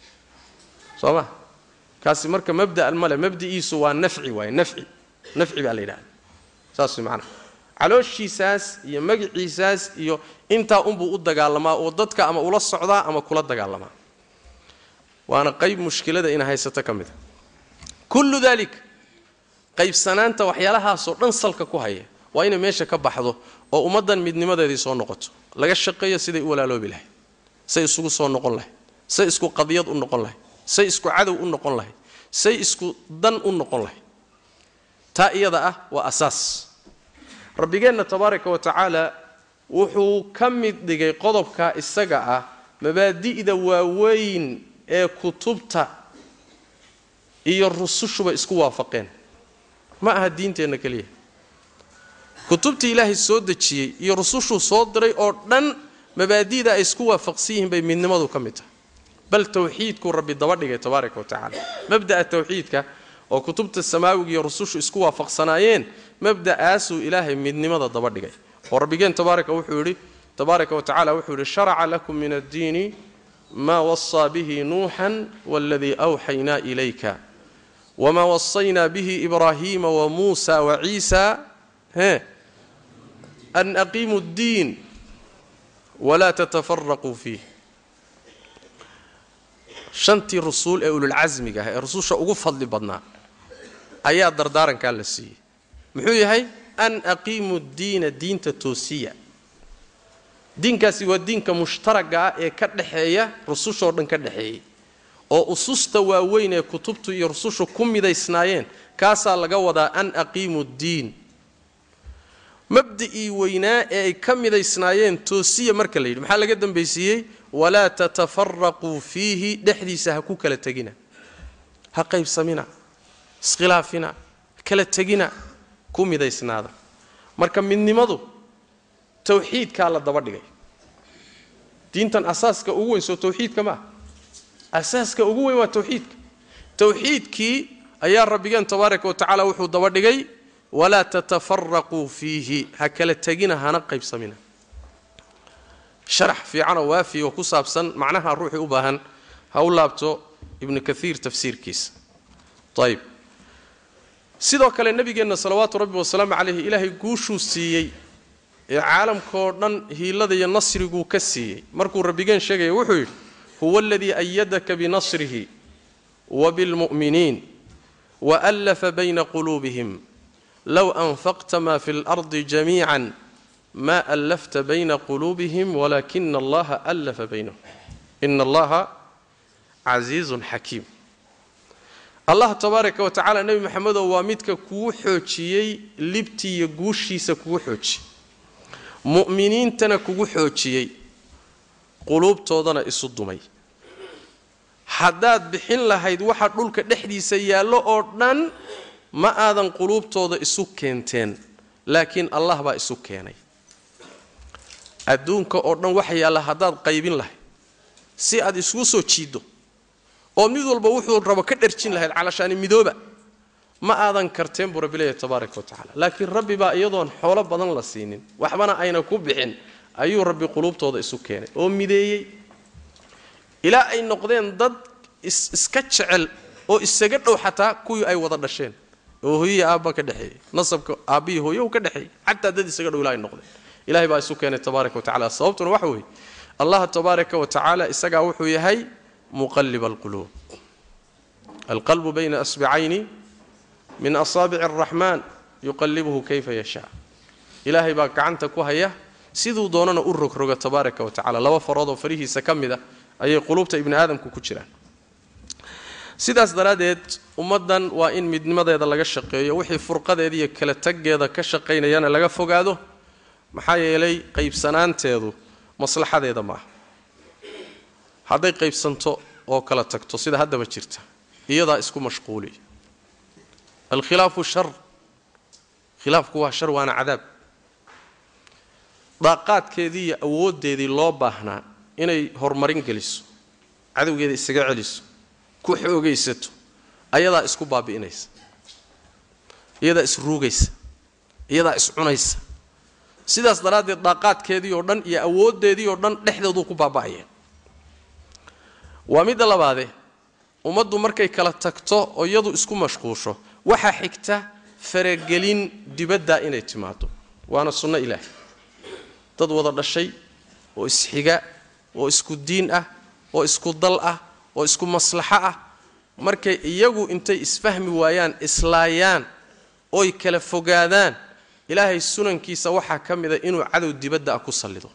sooma kaasi marka mabda al-mala mabdiisu waa nafci way nafci nafci baa leeyahay saas macna calooshiisaas iyo magaciisaas iyo inta umbu u dagaalamaa oo dadka ama ula socdaa ama kula dagaalamaa waana qayb mushkilada in haysata kamida kullu dhalik qayb sanaanta waxyaalaha soo dhan salka ku haya waa in meesha ka baxdo oo umadan midnimadeedii soo noqoto laga shaqeeyo sidii u walaaloobi lahayd say isugu soo noqon lahayd say isku qadiyad u noqon lahayd say isku cadow u noqon lahayd say isku dan u noqon lahayd taa iyada ah waa asaas rabbigeena tabaaraka wa taala wuxuu kamid dhigay qodobka isaga ah mabaadi'da waaweyn ee kutubta iyo rusushuba isku waafaqeen ma aha diinteena kaliya kutubtii ilaahay soo dajiyay iyo rusushu soo diray oo dhan mabaadi'da ay isku waafaqsiin bay midnimadu kamid tahay bal tawxiidku rabbi daba dhigay tabaaraka wa taala mabda'a tawxiidka oo kutubta samaawiga iyo rusushu isku waafaqsanaayeen mabda'aasu ilaahay midnimada daba dhigay oo rabbigeen tabaaraka wuxuu yiri tabaaraka wa taala wuxuu yiri shar'a lakum min ad-diini ma wassa bihi nuuhan walladhi awhayna ilayka wama wassayna bihi ibrahima wa muusa wa isa ha أن أقيموا الدين ولا تتفرقوا فيه shantii rasuul ee ulul casmiga ah ee rasuusha ugu fadli badnaa ayaa dardaaranka la siiyay muxuu yahay an aqiimu diina diinta toosiya diinkaasi waa diinka mushtaraga ah ee ka dhaxeeya rususha oo dhan ka dhaxeeyay oo ususta waaweyn ee kutubtu iyo rusushu ku midaysnaayeen kaasaa laga wadaa an aqiimu diin mabdii weynaa ee ay ka midaysnaayeen toosiya marka la yidhi maxaa laga dambaysiiyey walaa tatafaraquu fiihi dhexdiisa ha ku kala tegina ha qaybsamina iskhilaafina kala tegina ku midaysnaada marka midnimadu tawxiidkaa la daba dhigay diintan asaaska ugu weyn soo tawxiidka ma asaaska ugu weyn waa tawxiidka tawxiidkii ayaa rabbigeen tabaaraka wa tacaala wuxuu daba dhigay ولا تتفرقوا فيه هكلا تجينا هنا قيب سمينا شرح في عنا وافي وكسابسن معناها الروح أباهن هؤلاء ابن كثير تفسير كيس طيب سيدو كلا النبي جينا صلوات ربي والسلام عليه إلهي قوشو سيي عالم كورنان هي الذي ينصر جو كسي مركو ربي جين شيء وحي هو الذي أيدك بنصره وبالمؤمنين وألف بين قلوبهم لو أنفقت ما في الأرض جميعا ما ألفت بين قلوبهم ولكن الله ألف بينهم إن الله عزيز حكيم الله تبارك وتعالى نبي محمد وامدك كوحوشي لبتي يقوشي سكوحوشي مؤمنين تنا كوحوشي قلوب توضنا الصدمي حداد بحين لهيد واحد لولك دحدي سيالو أردن ما آذن قلوب توضا إسوك كينتين لكن الله با إسوك كيني أدونك أردن وحي الله هداد قيبين له سي أد إسوسو تشيدو أو ميدو البوحو الربا كدرشين له علشان ميدوبا ما آذن كرتين برب الله تبارك وتعالى لكن ربي با أيضا حول بدن لسينين وحبنا أين كوبحين أيو ربي قلوب توضا إسوك كيني أو ميديي إلى أي نقدين ضد إسكتشعل أو إسجد أو حتى كوي أي وضع دشين وهي أبا كدحي نصب أبي هو يو كدحي حتى ددي سجد ولا النقد إلهي بقى سكان تبارك وتعالى صوبت وحوي الله تبارك وتعالى استجع وحوي هي مقلب القلوب القلب بين أصبعين من أصابع الرحمن يقلبه كيف يشاء إلهي بقى عنتك وهي سيدو دوننا أرك رجع تبارك وتعالى لو فرض فريه سكم ده أي قلوب ابن آدم كوكشران sidaas daraadeed ummadan waa in midnimadeeda laga shaqeeyo wixii furqadeeda iyo kala tageeda ka shaqeynayana laga fogaado maxaa yeelay qaybsanaanteedu maslaxadeeda ma aha haday qaybsanto oo kala tagto sida hadaba jirta iyada isku mashquuli الخلاف شر خلافku waa shar waana cadaab daaqaadkeedii awoodeedii loo baahnaa inay horumarin geliso cadawgeeda isaga celiso ku xoogaysato ayadaa isku baabi'inaysa iyadaa is ruugaysa iyadaa is cunaysa sidaas daraadeed daaqaadkeedii oo dhan iyo awoodeedii oo dhan dhexdeedu ku baaba'aya waa mid labaade ummaddu markay kala tagto oo iyadu isku mashquusho waxa xigta faragelin dibadda inay timaado waana sunno ilaahay dad wada dhashay oo isxiga oo isku diin ah oo isku dal ah oo isku maslaxa ah markay iyagu intay isfahmi waayaan islaayaan oo ay kala fogaadaan ilaahay sunankiisa waxa kamida inuu cadow dibadda ku salido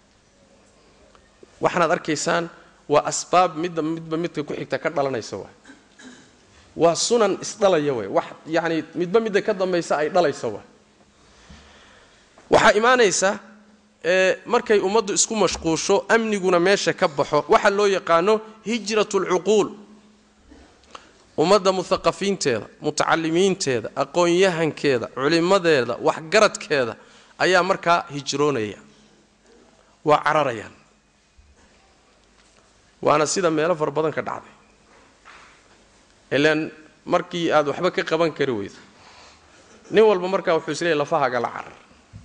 waxaad arkaysaan waa asbaab midba midba midka ku xigta ka dhalanaysa waa waa sunan isdalaya way wax yaani midba midda ka dambaysa ay dhalaysa waa waxa iimaanaysa ee markay ummaddu isku mashquusho amniguna meesha ka baxo waxa loo yaqaano hijratul uqul ummadda muthaqafiinteeda mutacallimiinteeda aqoon-yahankeeda culimadeeda wax garadkeeda ayaa markaa hijroonaya waa cararayaan waana sida meelo far badan ka dhacday ilaan markii aad waxba ka qaban kari weydo nin walba markaa wuxuu isleeyahay lafahaaga la carar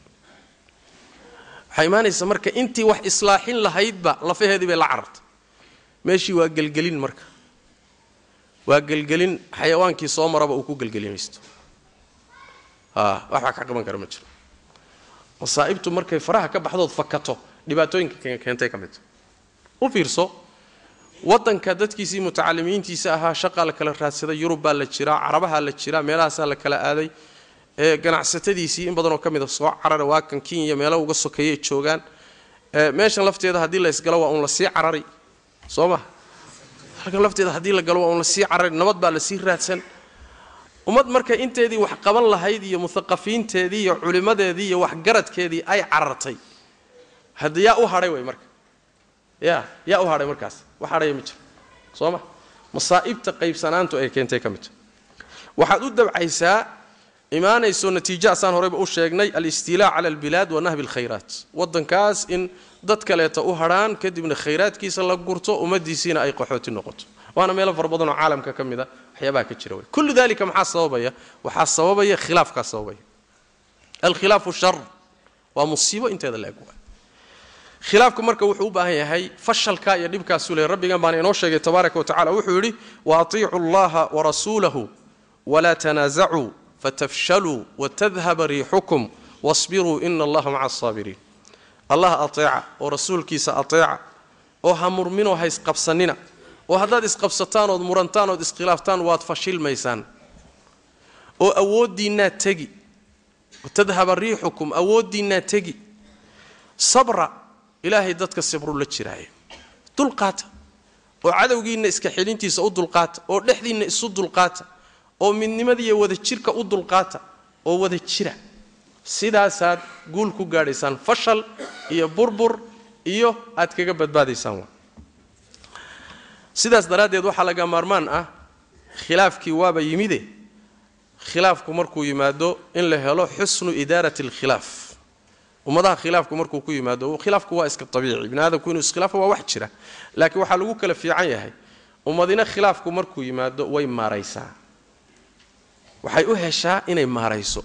haymaanaysa marka intii wax islaaxin lahaydba lafaheedii bay la carartay meeshii waa galgalin marka waa galgalin xayawaankii soo maraba uu ku galgalimaysto ah waxa ka qaban kara ma jiro masaa'ibtu markay faraha ka baxdood fakato dhibaatooyinka keentay kamid u fiirso waddanka dadkiisii mutacallimiintiisa ahaa shaqa la kala raadsaday yurub baa la jiraa carabaha la jiraa meelahaasaa la kala aaday ee ganacsatadiisii in badan oo ka mid a soo carara waa kan Kenya meelo uga sokeeyay joogaan ee meeshan lafteeda haddii la isgalo waa un la sii carari soo ma halkan lafteeda haddii la galo waa un la sii carari nabad baa la sii raadsan ummad marka inteedii wax qaban lahayd iyo muthaqafiinteedii iyo culimadeedii iyo wax garadkeedii ay carartay hadii yaa u haray way marka yaa yaa u haray markaas wax haray ma jiro soo ma masaa'ibta qaybsanaantu ay keentay kamid waxaad u dabcaysaa imaanayso natiijo asaan horeyba u sheegnay al-istilaa ala al-bilad wa nahb al-khayrat wadankaas in dad kaleeta u haraan kadibna khayraadkiisa la gurto umadiisina ay qaxooti noqoto waana meel far badan oo caalamka kamida waxyaabaha ka jira way kullu dalika maxaa sababaya waxa sababaya khilaafka sababaya al-khilafu shar wa musiibo inteeda la eego khilaafku marka wuxuu u baahan yahay fashalka iyo dhibkaas uu leeyahay rabbigan baan inoo sheegay tabaaraka wa tacaala wuxuu yiri wa atii'u allaha wa rasuulahu wa la tanaza'u فتفشلوا وتذهب ريحكم واصبروا إن الله مع الصابرين الله أطيع ورسولك سأطيع وهمر منه هيس قبسننا وهذا إسقبستان ومرنتان وإسقلافتان واتفشل ميسان وأودي ناتجي وتذهب ريحكم أودي ناتجي صبر إلهي دتك الصبر للشراي دلقات وعدوجين إسكحلين تيسود دلقات ولحدين إسود دلقات oo midnimadii wada jirka u dulqaata oo wada jira sidaasaad guul ku gaadhaysan fashal iyo burbur iyo aad kaga badbaadaysaan sidaas daraadeed waxa laga maarmaan ah khilaafkii waaba yimide khilaafku markuu yimaado in la helo xusnu idaarati al-khilaaf umadaha khilaafku markuu ku yimaado khilaafku waa iska tabiici binaadamku inuu iskhilaafo waa wax jira laakiin waxa lagu kala fiican yahay umadina khilaafku markuu yimaado way maaraysaa waxay u heshaa inay maarayso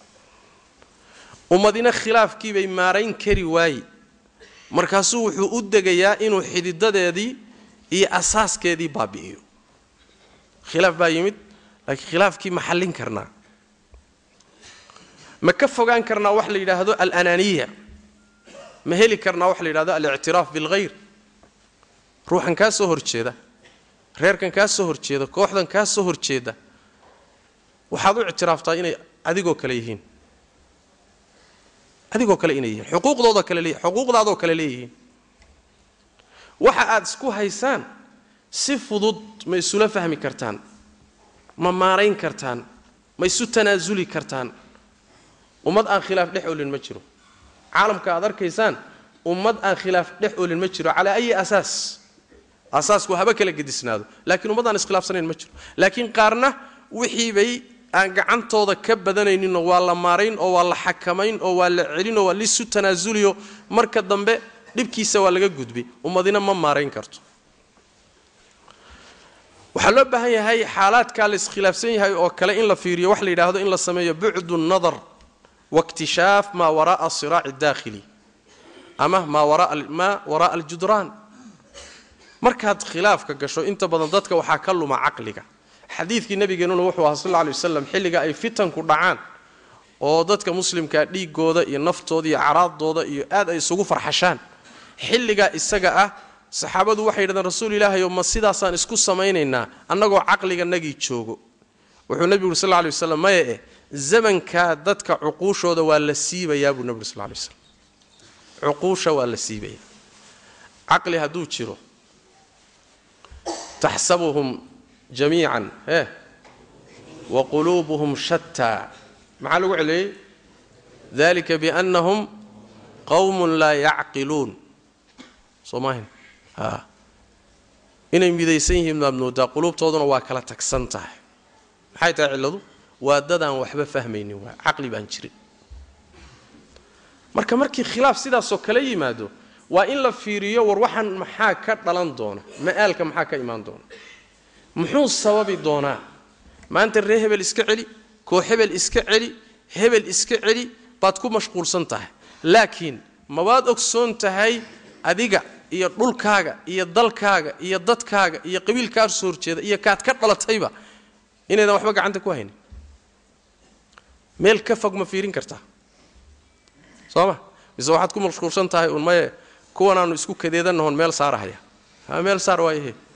umadina khilaafkii bay maarayn kari waay markaasuu wuxuu u degayaa inuu xididadeedii iyo asaaskeedii baabi'iyo khilaaf baa yimid laakiin khilaafkii ma xallin karnaa ma ka fogaan karnaa wax la yiraahdo al-ananiya ma heli karnaa wax la yiraahdo al-i'tiraaf bil ghayr ruuxan ka soo horjeeda reerkan ka soo horjeeda kooxdan ka soo horjeeda waxaad u ictiraaftaa inay adigoo kale yihiin adigoo kale inay yihiin xuquuqdooda kale leeyihiin xuquuqdaadoo kale leeyihiin waxa aad isku haysaan si fudud ma isula fahmi kartaan ma maarayn kartaan ma isu tanaasuli kartaan ummad aan khilaaf dhex olin ma jiro caalamka aad arkaysaan ummad aan khilaaf dhex olin ma jiro ala ay asaas asaasku haba kala gedisnaado laakiin ummad aan iskhilaafsanayn ma jiro laakiin qaarna wixii bay aan gacantooda ka badanaynin waa la maarayn oo waa la xakamayn oo waa la celin oo waa la isu tanaasuliyo marka dambe dhibkiisa waa laga gudbi ummadina ma maarayn karto waxa loo baahan yahay xaalaadka la iskhilaafsan yahay oo kale in la fiiriyo wax la yiraahdo in la sameeyo bu'du an-nadar واكتشاف ما وراء الصراع الداخلي أما ما وراء ما وراء الجدران مركز خلاف كجشو أنت بدندتك وحكله مع عقلك حديث النبي جنون وحوه صلى الله عليه وسلم حلقة أي فتن كردعان ودتك مسلم كديك جودا ينفط ودي عراض جودا يأد أي سقوف فرحشان حلقة السجاء صحابة وحيد رسول الله يوم مسجد أصلا اسكو سمايننا أنه عقلك النجي تشوجو وحو النبي صلى الله عليه وسلم ما يأه زمن كادتك عقوش وده ولا سيبة يا أبو النبي صلى الله عليه وسلم عقوش ولا سيبة عقلي هدو تشرو تحسبهم جميعا ها وقلوبهم شتى معلوم عليه ذلك بأنهم قوم لا يعقلون صماهن ها إن يمديسينهم مبنودا قلوب تودنا واكلة تكسنتها حيث علدو واددان waxba fahmaynin waa aqli baan jirin marka markii khilaaf sidaas oo kala yimaado waa in la fiiriyo war waxan maxaa ka dhalan doona maalka maxaa ka iman doona muxuu sababi doona maanta ree hebel iska celi koo hebel iska celi hebel iska celi baad ku mashquulsan tahay laakiin ma waad ogsoon tahay adiga iyo dhulkaaga iyo dalkaaga iyo dadkaaga iyo qabiilkaaga soo horjeeda iyo kaad ka dhalatayba inaydan waxba gacanta ku haynin meel ka fog ma fiirin kartaa sooma mise waxaad ku mashquulsan tahay un ma kuwan aanu isku kadeedanahoon meel saarahaya ha meel saar waayahay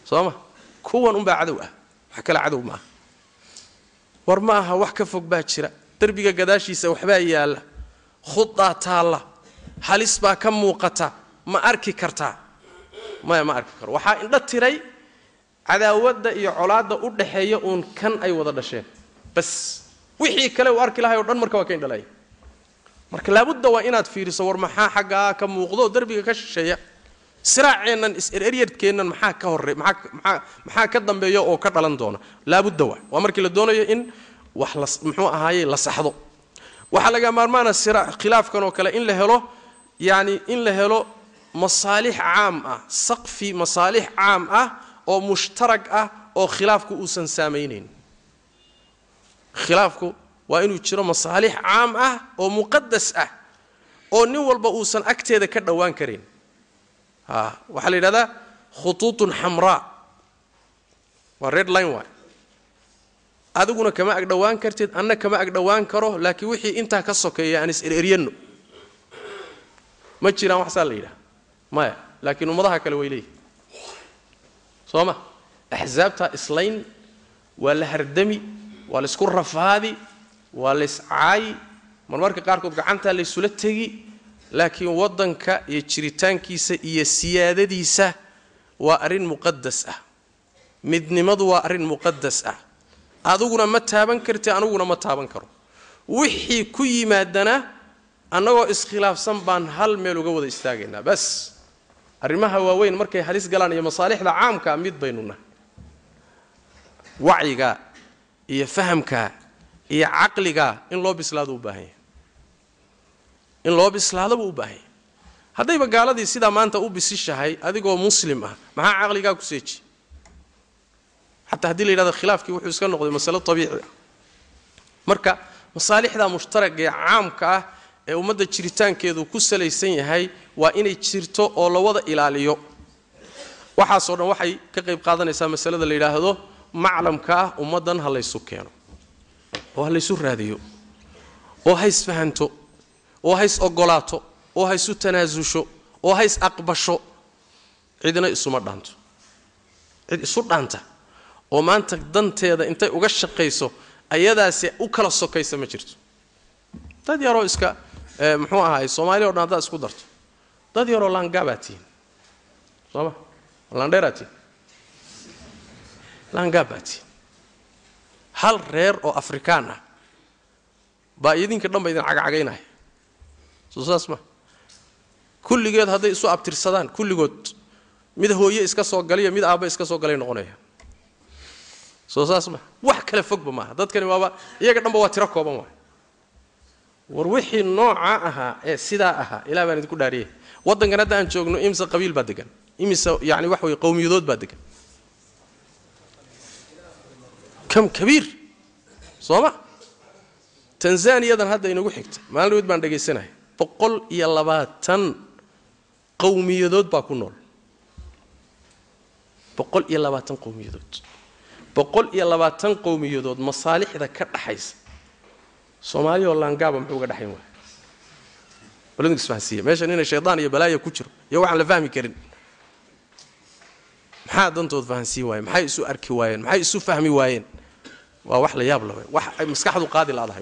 sooma kuwan unbaa cadow ah wax kala cadow ma war ma aha wax ka fog baa jira darbiga gadaashiisa waxbaa yaala khudda taala halis baa ka muuqata ma arki kartaa ma ma arki karo waxa indha tiray cadaawada iyo colaada u dhaxeeya uun kan ay wada dhasheen bas wixii kale uu arki lahayo dhan marka waa ka indhalay marka laabudda waa inaad fiiriso war maxaa xaga ka muuqdo darbiga ka shisheeya siraaceenan is-eriyadkeenan maxaa ka horre maxaa maxaa maxaa ka dambeeyo oo ka dhalan doona laabudda waa markii la doonayo in wax la muxuu ahaayay la saxdo waxa laga maarmaana siraac khilaafkan oo kale in la helo yaani in la helo masaalix caam ah saqfi masaalix caam ah oo mushtarak ah oo khilaafku uusan saameeyeen khilaafku waa inuu jiro masaalix caam ah oo muqaddas ah oo nin walba uusan agteeda ka dhawaan karin ha waxa la yiraahdaa khututun hamra waa red line way adiguna kama ag dhawaan kartid anna kama ag dhawaan karo laakiin wixii inta ka sokeeya aan is eriyano ma jiraan wax saal leeyahay ma laakiin umadaha kale way leeyahay sooma ahzaabta islayn wala hardami wala isku rafaadi wala iscaay marmarka qaar kood gacanta la isula tagi laakiin wadanka iyo jiritaankiisa iyo siyaadadiisa waa arin muqaddas ah midnimadu waa arin muqaddas ah aduguna ma taaban kartid anuguna ma taaban karo wixii ku yimaadana annagoo iskhilaafsan baan hal meel uga wada istaagayna bas arimaha waaweyn markay halis galaan iyo masaalixda caamka mid baynuna wacyiga iyo fahamka iyo aqliga in loo bislaado u baahan in loo bislaado u baahan haday bagaaladii sida maanta u bisishahay adigoo muslim ah maxaa aqliga ku seeji حتى هذه اللي هذا الخلاف كي وحوس كان نقضي مسألة طبيعية مركا مصالح ذا مشترك عام كا ومدة شريتان كذا كسل يسني هاي وإني شريتو أو لوضع إلى اليوم وحصلنا وحي كقيب قاضي نسا مسألة اللي هذا معلم كا ومدة هلا يسكينه وهلا يسور هذيو وهيس فهمتو وهيس أقولاتو وهيس تنازوشو وهيس أقبشو عندنا اسمه دانتو عند اسمه دانتا oo maanta danteeda intay uga shaqeyso ayadaasi u kala sokaysa ma jirto dad yaro iska muxuu ahaay Soomaaliya oo dhan dad isku darto dad yaro langabaatiin Sooma landheerati langabaati hal reer oo Afrikaan ah baa idinka dhanba idin cagacagaynahay soo saasma kulligeed haday isu abtirsadaan kulligood mid hooyo iska soo galiyo mid aaba iska soo galay noqonaya soo saasma wax kala fogba ma dadkani waaba iyaga dhanba waa tiro kooban waa war wixii nooca aha ee sida aha ilaa baan idinku dhaariyay wadankan hadda aan joogno imsa qabiil baa degan imsa yaani wax way qowmiyadood baa degan kam kabiir sooma tanzaniyadan hadda inagu xigta maalmood baan dhageysanahay boqol iyo labaatan qowmiyadood baa ku nool boqol iyo labaatan qowmiyadood boqol iyo labaatan qowmiyadood masaalixda ka dhaxaysa Soomaaliya oo laangaba muxuu uga dhaxayn waa baladin isfahansiya meeshan inay shaydaan iyo balaayo ku jiro iyo waxaan la fahmi karin maxaa dantood fahansiin waayeen maxay isu arki waayeen maxay isu fahmi waayeen waa wax la yaab leh wax ay maskaxdu qaadi laadahay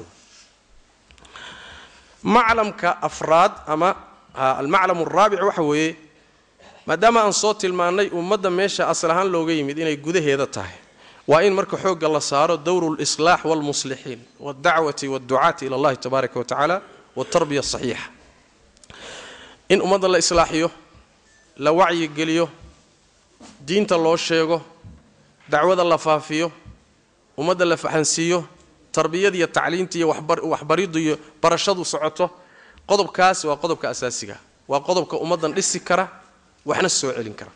maclamka afraad ama al-maclam ar-rabi' waxa weeye maadaama aan soo tilmaanay ummadda meesha asal ahaan looga yimid inay gudaheeda tahay وإن مركو حوق الله صار دور الإصلاح والمصلحين والدعوة والدعاة إلى الله تبارك وتعالى والتربية الصحيحة إن أمد الله إصلاحيه لوعي قليه دين الله الشيغو دعوة الله فافيه أمد الله فحنسيه تربية دي التعليم تي وحبر وحبريد دي برشاد وصعته قضب كاس وقضب كأساسية وقضب كأمد السكرة وإحنا السوء الانكرة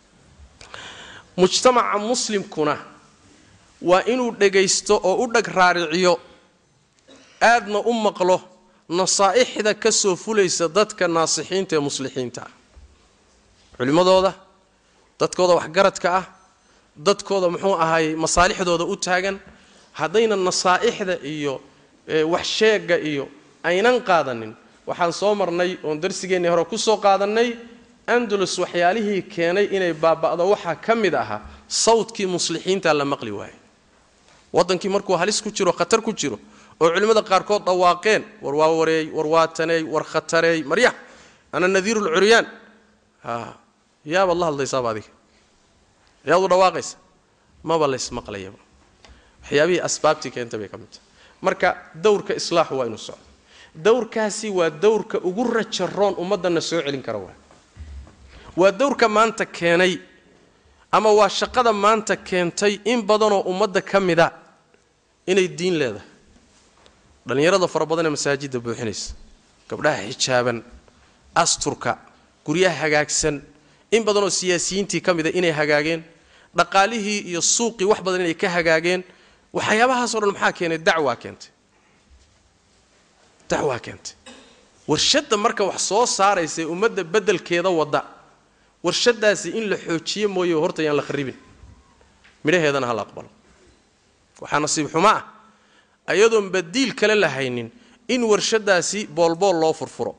مجتمع مسلم كنا وإنه دقيستو أو أدق رارعيو آدنا أمق له نصائح ذا كسو فليس ضدك الناصحين تا مصلحين تا علم ذا ضدك ذا وحقرتك أه ضدك ذا محوء هاي مصالح ذا أتهاجن هذين النصائح ذا إيو وحشيق إيو أينن قادنين وحن صومرني وندرسجين هرا كسو قادني أندلس وحياله كاني إني باب بعض وحى كم ذاها صوتكي مصلحين تالا مقلي واي ودنكي مركو هالس كجيرو خطر كجيرو oo culimada qaar kood dhawaaqeen war waa wareey war waa tanay war khataray mariya ana nadiirul uryan ha ya wallah allah isaabadi ya wada dhawaaqaysa ma balays maqlayaba waxyaabi asbaabti keenta bay kamid marka dawrka islaax waa inuu socdo dawrkaasi waa dawrka ugu rajaroon ummadana soo celin kara waa waa dawrka maanta keenay ama waa shaqada maanta keentay in badan oo ummadda kamida inay diin leedahay dhalinyarada fara badan ee masaajidda buuxinaysa gabdhaha xijaaban asturka guryaha hagaagsan in badan oo siyaasiyiintii kamida inay hagaageen dhaqaalihii iyo suuqii wax badan inay ka hagaageen waxyaabahaas oo dhan maxaa keenay dacwa keentay dacwa keentay warshada marka wax soo saaraysa ummadda bedelkeeda wada warshadaasi in la xoojiyo mooyo horta yaan la kharibin midhaheedana hal aqbalo waxa nasiib xumaa ayadoon badiil kale lahaynin in warshadaasi boolbool loo furfuro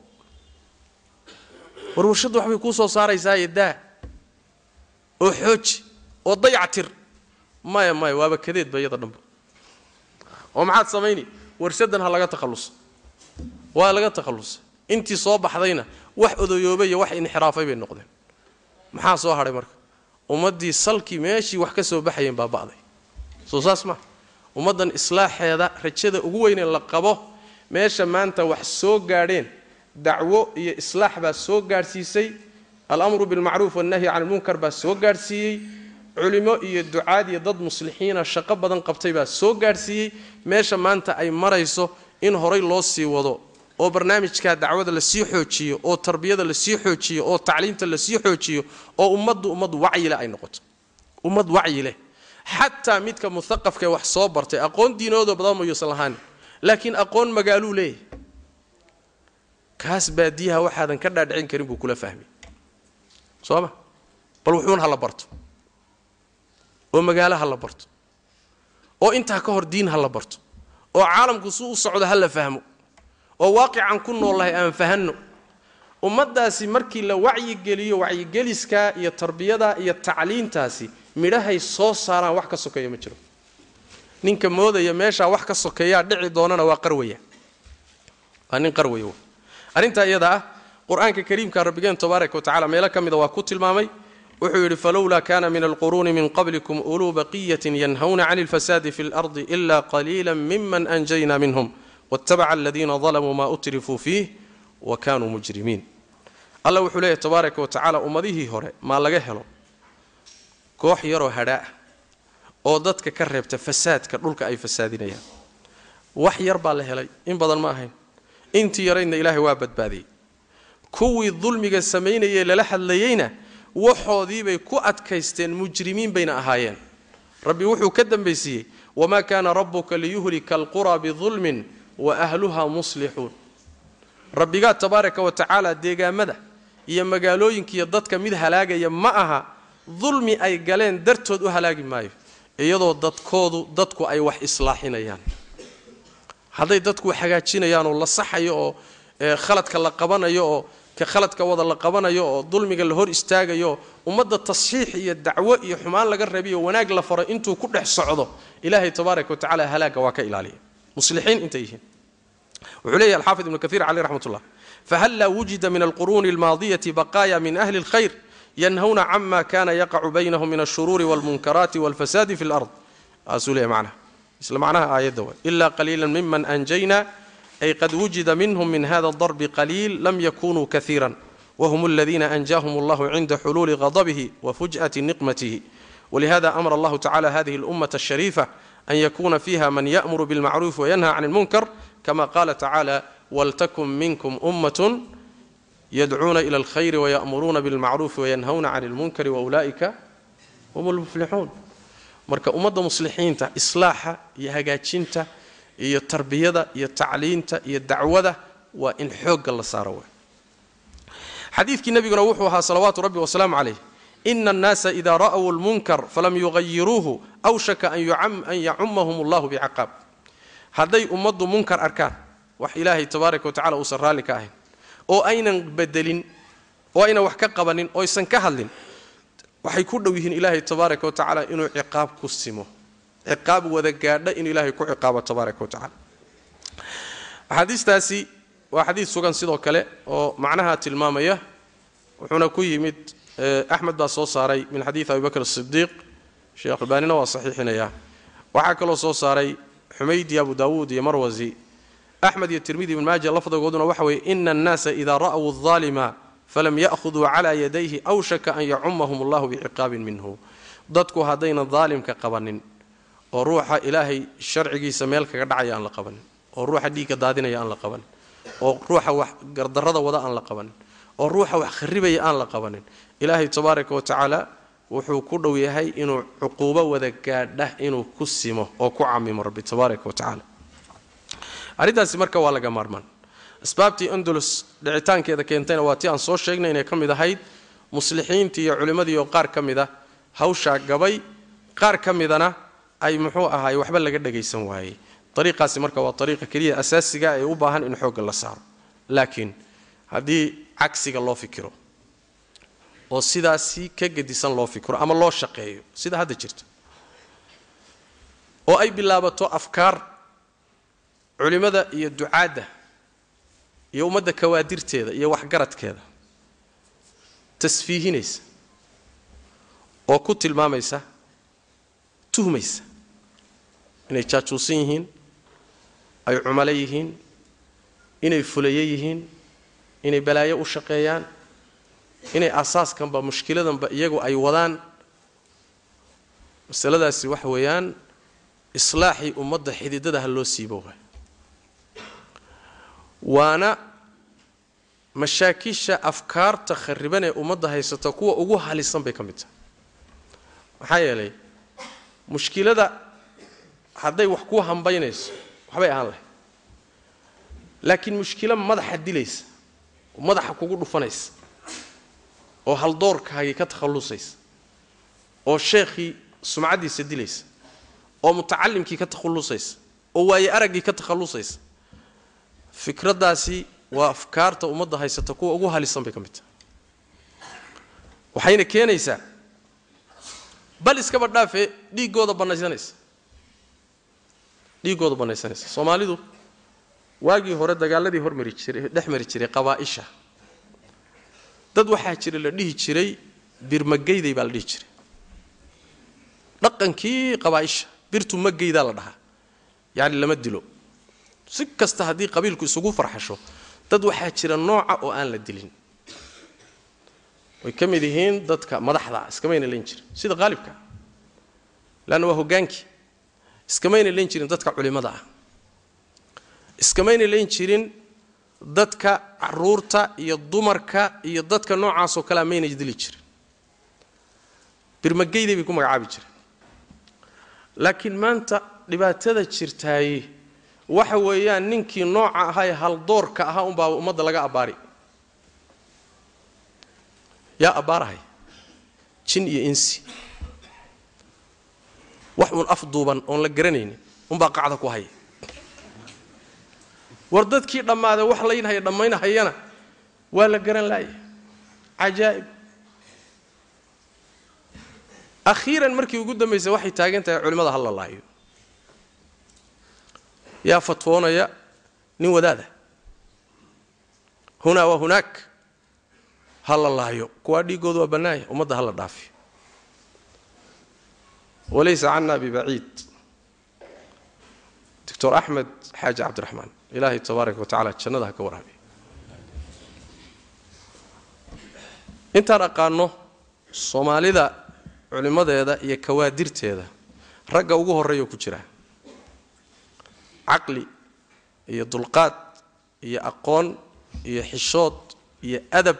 war warshadu wax bay ku soo saaraysaa yadaa oo xooji oo dayactir maya maya waaba kadeed bayada dhanba oo maxaad sameeyni warshadan ha laga takhaluso waa laga takhaluso intii soo baxdayna wax odoyoobay iyo wax inxiraafay bay noqdeen maxaa soo haray marka ummadii salki meeshii wax ka soo baxayeen baabaaday soo saas ma ummadan islaaxeeda rajada ugu weyn ee la qabo meesha maanta wax soo gaadheen dacwo iyo islaax baa soo gaarsiisay al-amru bil ma'ruf wan nahy 'anil munkar baa soo gaarsiiyay culimo iyo ducaad iyo dad muslixiina shaqo badan qabtay baa soo gaarsiiyay meesha maanta ay marayso in horay loo sii wado oo barnaamijka dacwada la sii xoojiyo oo tarbiyada la sii xoojiyo oo tacliinta la sii xoojiyo oo ummaddu ummad wacyi leh ay noqoto ummad wacyi leh حتى ميدك مثقف كي wax soo bartay aqoon diinoodo badan ma yuusan lahaan laakiin aqoon magaaluu leey kaas baadiyaha waxaadan ka dhaadhicin karin buu kula fahmi sooma bal wuxuun hala barto oo magaalaha la barto oo inta ka hor diin hala barto oo caalamku suu socdo hala fahmo oo waaqican ku noolahay aan fahanno ummadaasi markii la wacyi geliyo wacyi geliska iyo tarbiyada iyo tacliintaasi midhahay soo saaraan wax ka sokeeyo ma jiro ninka moodaya meesha wax ka sokeeya dhici doonana waa qarwaya waa nin qarwayo arinta iyada ah quraanka kariimka rabbigeen tabaaraka wa taala meela kamida waa ku tilmaamay wuxuu yiri falawla kana min alqurun min qablikum ulu baqiyatin yanhauna 'anil fasadi fil ardi illa qalilan mimman anjayna minhum wattaba'a alladhina zalamu ma utrifu fihi wa kanu mujrimin Allah wuxuu leeyahay tabaaraka wa taala ummadihi hore ma laga helo koox yar oo hadhaa oo dadka ka reebta fasaadka dhulka ay fasaadinayaan wax yar baa la helay in badan ma ahayn intii yarayna ilaahay waa badbaadiyay kuwii dulmiga sameynayay la hadlayayna waxoodii bay ku adkaysteen mujrimiin bayna ahaayeen rabbi wuxuu ka dambeysiyay wama kana rabbuka liyuhlika alqura bidhulmin wa ahluha muslihun rabbiga tabaaraka wa taala deegaamada iyo magaalooyinka iyo dadka mid halaagaya ma aha ظلمي أي قالين درتود وهلاقي مايو إيضو دتكودو دتكو أي وح إصلاحين يان هذا دتكو حاجات شين يان والله صح يو خلط كلا قبنا يو كخلط كوضع الله قبنا يو ظلمي قال هور استاج يو ومدة تصحيح الدعوة يحمل لجربيه وناقل فرا أنتو كل صعده إلهي تبارك وتعالى هلاك وكإلاليه مصلحين انتيهين وعليه الحافظ ابن كثير عليه رحمة الله فهل وجد من القرون الماضية بقايا من أهل الخير ينهون عما كان يقع بينهم من الشرور والمنكرات والفساد في الأرض أسولي معنا مثل معناها آية دول إلا قليلا ممن أنجينا أي قد وجد منهم من هذا الضرب قليل لم يكونوا كثيرا وهم الذين أنجاهم الله عند حلول غضبه وفجأة نقمته ولهذا أمر الله تعالى هذه الأمة الشريفة أن يكون فيها من يأمر بالمعروف وينهى عن المنكر كما قال تعالى ولتكن منكم أمة يدعون إلى الخير ويأمرون بالمعروف وينهون عن المنكر وأولئك هم المفلحون مركا أمة مصلحين تا إصلاحها يهجاتشينتا يتربية يتعلينتا يدعوة وإن حق الله صاروا حديث النبي روحها صلوات ربي وسلام عليه إن الناس إذا رأوا المنكر فلم يغيروه أوشك أن يعم أن يعمهم الله بعقاب هذي أمة منكر أركان وح إلهي تبارك وتعالى أسرى لك أهين oo aynan bedelin oo ayna wax ka qabanin oo aysan ka hadlin waxay ku dhow yihiin ilaahay tabaaraka wa tacaala inuu ciqaab ku simo ciqaab wada gaadha in ilaahay ku ciqaabo tabaaraka wa tacaala xadiistaasi waa xadiis sugan sidoo kale oo macnaha tilmaamaya wuxuuna ku yimid axmed baa soo saaray min xadiis abi bakr as-siddiq sheekh albaanina waa saxiixinaya waxaa kaloo soo saaray xumaydi abu daawuud iyo marwazi axmed iyo tirmidi ibn maaja lafdigooduna waxa weeye ina annaasa idaa ra'aw adh-dhaalima falam ya'khuduu calaa yadayhi awshaka an yacumahum allahu biciqaabin minhu dadku haddayna daalimka qabanin oo ruuxa ilaahay sharcigiisa meel kaga dhacaya aan la qabanin oo ruuxa dhiigga daadinaya aan la qabanin oo ruuxa wax gardarrada wada aan la qabanin oo ruuxa wax kharibaya aan la qabanin ilaahay tabaaraka wa tacaala wuxuu ku dhow yahay inuu cuquubo wada gaadha inuu ku simo oo ku camimo rabbi tabaaraka wa tacaala arrintaasi marka waa laga maarmaan asbaabtii andalus dhicitaankeeda keentayna waa tii aan soo sheegnay inay ka mid ahayd muslixiintii iyo culimmadii oo qaar ka mid ah hawshaa gabay qaar ka midana ay muxuu ahaay waxba laga dhagaysan waayey dariiqaasi marka waa dariiqa keliya asaasiga ee u baahan in xoogga la saaro laakiin haddii cagsiga loo fikiro oo sidaasi ka gedisan loo fikiro ama loo shaqeeyo sida hadda jirta oo ay bilaabato afkaar culimada iyo ducaadda iyo ummadda kawaadirteeda iyo waxgaradkeeda tasfiihinaysa oo ku tilmaamaysa tuhmaysa inay jaajuusan yihiin ay cumalo yihiin inay fulaye yihiin inay balaayo u shaqeeyaan inay asaaskanba mushkiladanba iyagu ay wadaan masaladaasi waxa weeyaan islaaxii ummadda xididada ha loo siibo waay waana mashaakisha afkaarta khariban ee ummadda haysata kuwa ugu halisan bay ka mid tahay maxaa yeelay mushkilada hadday wax ku hambaynayso waxbay ahaan lahayd laakiin mushkilo madaxa dilaysa oo madaxa kugu dhufanaysa oo haldoorkaagii ka takhallusaysa oo sheekhii sumcaddiisa dilaysa oo mutacallimkii ka takhallusaysa oo waaye araggii ka takhallusaysa fikraddaasi waa afkaarta ummadda haysata kuwa ugu halisan bay ka mid tahay waxayna keenaysaa bal iskaba dhaafee dhiiggooda bannaysanaysa dhiiggooda bannaysanaysa soomaalidu waagii hore dagaaladii hormari jiray dhex mari jiray qabaa'isha dad waxaa jira la dhihi jiray birmageyday baa la dhihi jiray dhaqankii qabaa'isha birtu mageydaa la dhahaa yacni lama dilo si kasta haddii qabiilku isugu farxasho dad waxaa jira nooca oo aan la dilin way ka mid yihiin dadka madaxda iskamayna leen jirin sida qaalibka laana waa hogaankii iskamayna leen jirin dadka culimada ah iskamayna leen jirin dadka caruurta iyo dumarka iyo dadka noocaasoo kale mayna dili jirin birmageyday bay ku magacaabi jireen laakiin maanta dhibaatada jirtaay waxa weeyaan ninkii nooca ahaa ee haldoorka ahaa unbaa ummadda laga abbaari yaa abbaarahay jin iyo insi wax uun afduuban oon la garanaynin unbaa qacda ku haya war dadkii dhammaada wax laynhaya dhammaynahayana waa la garan laaya cajaa'ib akhiiran markii ugu dambaysay waxay taagan tahay culimmada hal la laayo yaa fatwoonaya nin wadaada hunaa waa hunaak ha la laayo kuwaa dhiiggoodu waa bannaaya ummadda ha la dhaafiyo walaysa cannaa bibaciid doctor axmed xaaji cabdiraxmaan ilaahay tabaaraka wa tacaala jannada ha ka waraabiyo intaan aqaano soomaalida culimmadeeda iyo kawaadirteeda ragga ugu horreeya ku jira caqli iyo dulqaad iyo aqoon iyo xishood iyo adab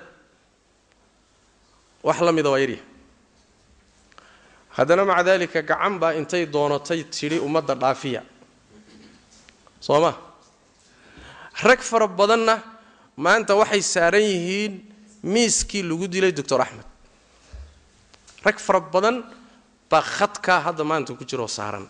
wax la mida waa yaryahay haddana maca daalika gacan baa intay doonatay tidhi ummadda dhaafiya soo ma rag fara badanna maanta waxay saaran yihiin miiskii lagu dilay doctor axmed rag fara badan baa khadkaa hadda maanta ku jiroo saaran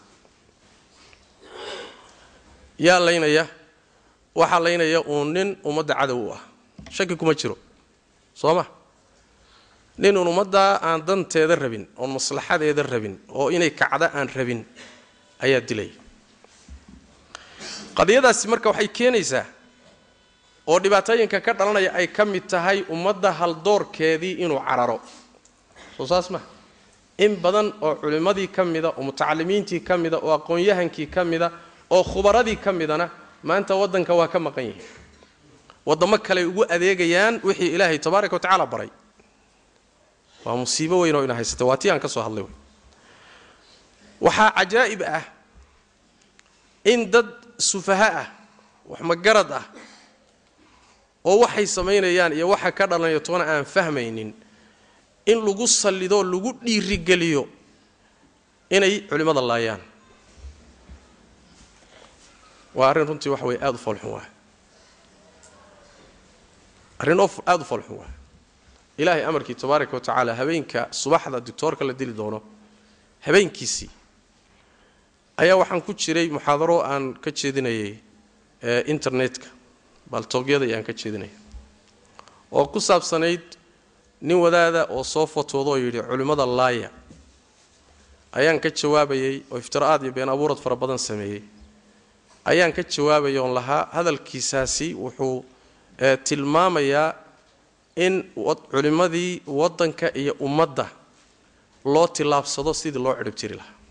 yaa laynaya waxaa laynaya uun nin ummadda cadow u ah shaki kuma jiro soo ma nin ummadda aan danteeda rabin oo maslaxadeeda rabin oo inay kacda aan rabin ayaa dilay qadiyadaasi marka waxay keenaysaa oo dhibaatooyinka ka dhalanaya ay ka mid tahay ummadda hal doorkeedii inuu cararo soo saasma in badan oo culimadii kamida oo mutacallimiintii kamida oo aqoon-yahankii kamida oo khubaradii kamidana maanta wadanka waa ka maqan yihiin wadamo kale ugu adeegayaan wixii Ilaahay tabaaraka wa tacaala baray waa musiibo weyn oo ina haysata waatii aan ka soo hadlay waxa ajaa'ib ah in dad sufaha ah wax magarad ah oo waxay sameynayaan iyo waxa ka dhalanaya toona aan fahmaynin in lagu salido lagu dhiirigeliyo inay culimada laayaan waa arin runtii wax way aad u falxun waa arin of aad u falxun waa ilaahay amarkii tabaaraka wa tacaala habeenka subaxda doctorka la dili doono habeenkiisi ayaa waxaan ku jiray muxaadaro aan ka jeedinayay ee internetka baltogyada ayaan ka jeedinay oo ku saabsanayd nin wadaada oo soo fatoodo yiri culimada laaya ayaan ka jawaabayay oo iftiraad iyo been abuurad fara badan sameeyay ayaan ka jawaabayay oo lahaa hadalkiisaasi wuxuu tilmaamayaa in culimadii wadanka iyo ummadda loo tilaabsado sidii loo cirib jiri lahaa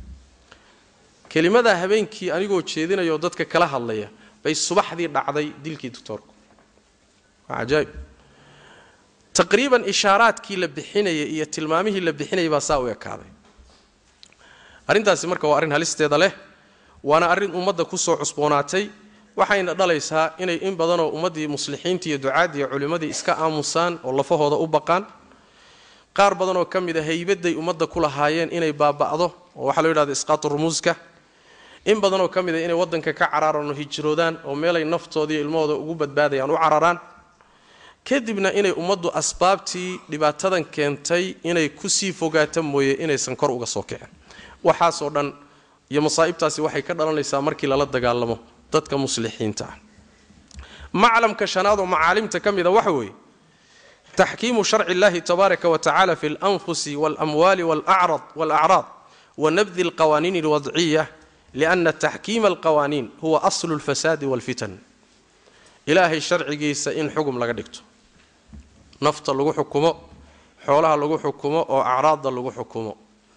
kelimada habeenkii anigoo jeedinayo dadka kala hadlaya bay subaxdii dhacday dilkii doctorku ajaayib taqriiban ishaaraadkii la bixinayay iyo tilmaamihii la bixinayay baa saa u ekaaday arintaasi marka waa arin halisteeda leh waana arin ummadda ku soo cusboonaatay waxayna dhalaysaa inay in badan oo ummadii muslixiinta iyo ducaadii culimadii iska aamusaan oo lafahooda u baqaan qaar badan oo kamid ah haybaday ummadda ku lahaayeen inay baaba'do oo waxa loo yiraahdo isqaatu rumuuska in badan oo kamid ah inay wadanka ka cararaan oo hijroodaan oo meelay naftooda iyo ilmahooda ugu badbaadayaan u cararaan kadibna inay ummaddu asbaabtii dhibaatadan keentay inay ku sii fogaato mooye inaysan kor uga soo kicin waxaas oo dhan iyo masaa'ibtaasi waxay ka dhalanaysaa markii lala dagaalamo dadka muslixiinta ah maclamka shanaad oo macaalimta kamida waxa weeye تحكيم شرع الله تبارك وتعالى في الأنفس والأموال والأعراض والأعراض ونبذ القوانين الوضعية لأن تحكيم القوانين هو أصل الفساد والفتن إلهي الشرع جيس إن حكم لقدكته نفط لغو حكمه حولها لغو حكمه أو أعراض لغو حكمه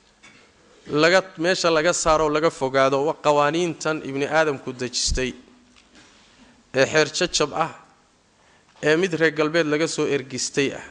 لقد ماشا لقد صاروا لقد فقادوا وقوانين تن ابن آدم كدجستي حير تشب أه ee mid reer galbeed laga soo ergistay ah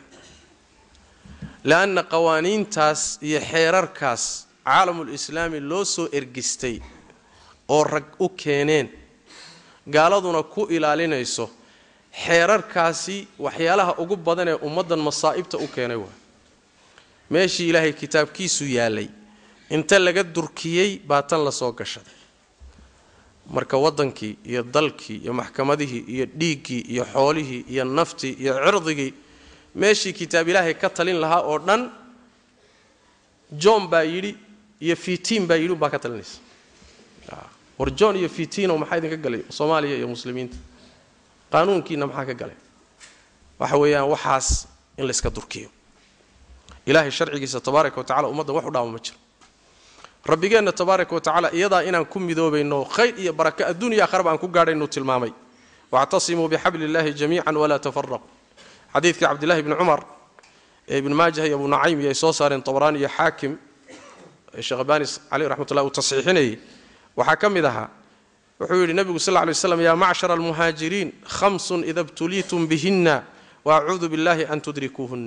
laana qawaaniintaas iyo xeerarkaas caalamul islaami loo soo ergistay oo rag u keeneen gaaladuna ku ilaalinayso xeerarkaasi waxyaalaha ugu badan ee ummadan masaa'ibta u keenay waa meeshii ilaahay kitaabkiisu yaalay inta laga durkiyay baatan la soo gashaday marka wadankii iyo dalkii iyo maxkamadihii iyo dhiigii iyo xoolihii iyo naftii iyo cirdigii meeshii kitaab ilaahay ka talin lahaa oo dhan John baa yiri iyo fitiin baa yiri baa ka talinaysa war John iyo fitiin oo maxay idinka galay Soomaaliya iyo muslimiinta qaanuunkiina maxaa ka galay waxa weeyaan waxaas in la iska durkiyo ilaahay sharcigiisa tabaaraka wa tacaala ummadda wax u dhaamo ma jiro ربنا تبارك وتعالى إذا إنا كم ذوبينه خير يا بركة الدنيا خرب عن كجار إنه تلمامي واعتصموا بحبل الله جميعا ولا تفرقوا حديث عبد الله بن عمر ابن ماجه يا أبو نعيم يا صوصار طبراني يا حاكم الشغباني عليه رحمة الله وتصحيحني وحكم ذها وحول النبي صلى الله عليه وسلم يا معشر المهاجرين خمس إذا ابتليتم بهن وأعوذ بالله أن تدركوهن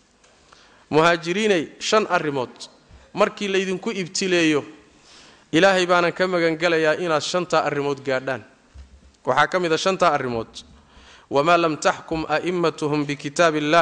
مهاجرين شن الرموت markii la idinku ibtileeyo ilaahay baana ka magan galayaa inaad shanta arimood gaadhaan waxa kamid ah shanta arimood wama lam tahkum a'immatuhum bikitabillah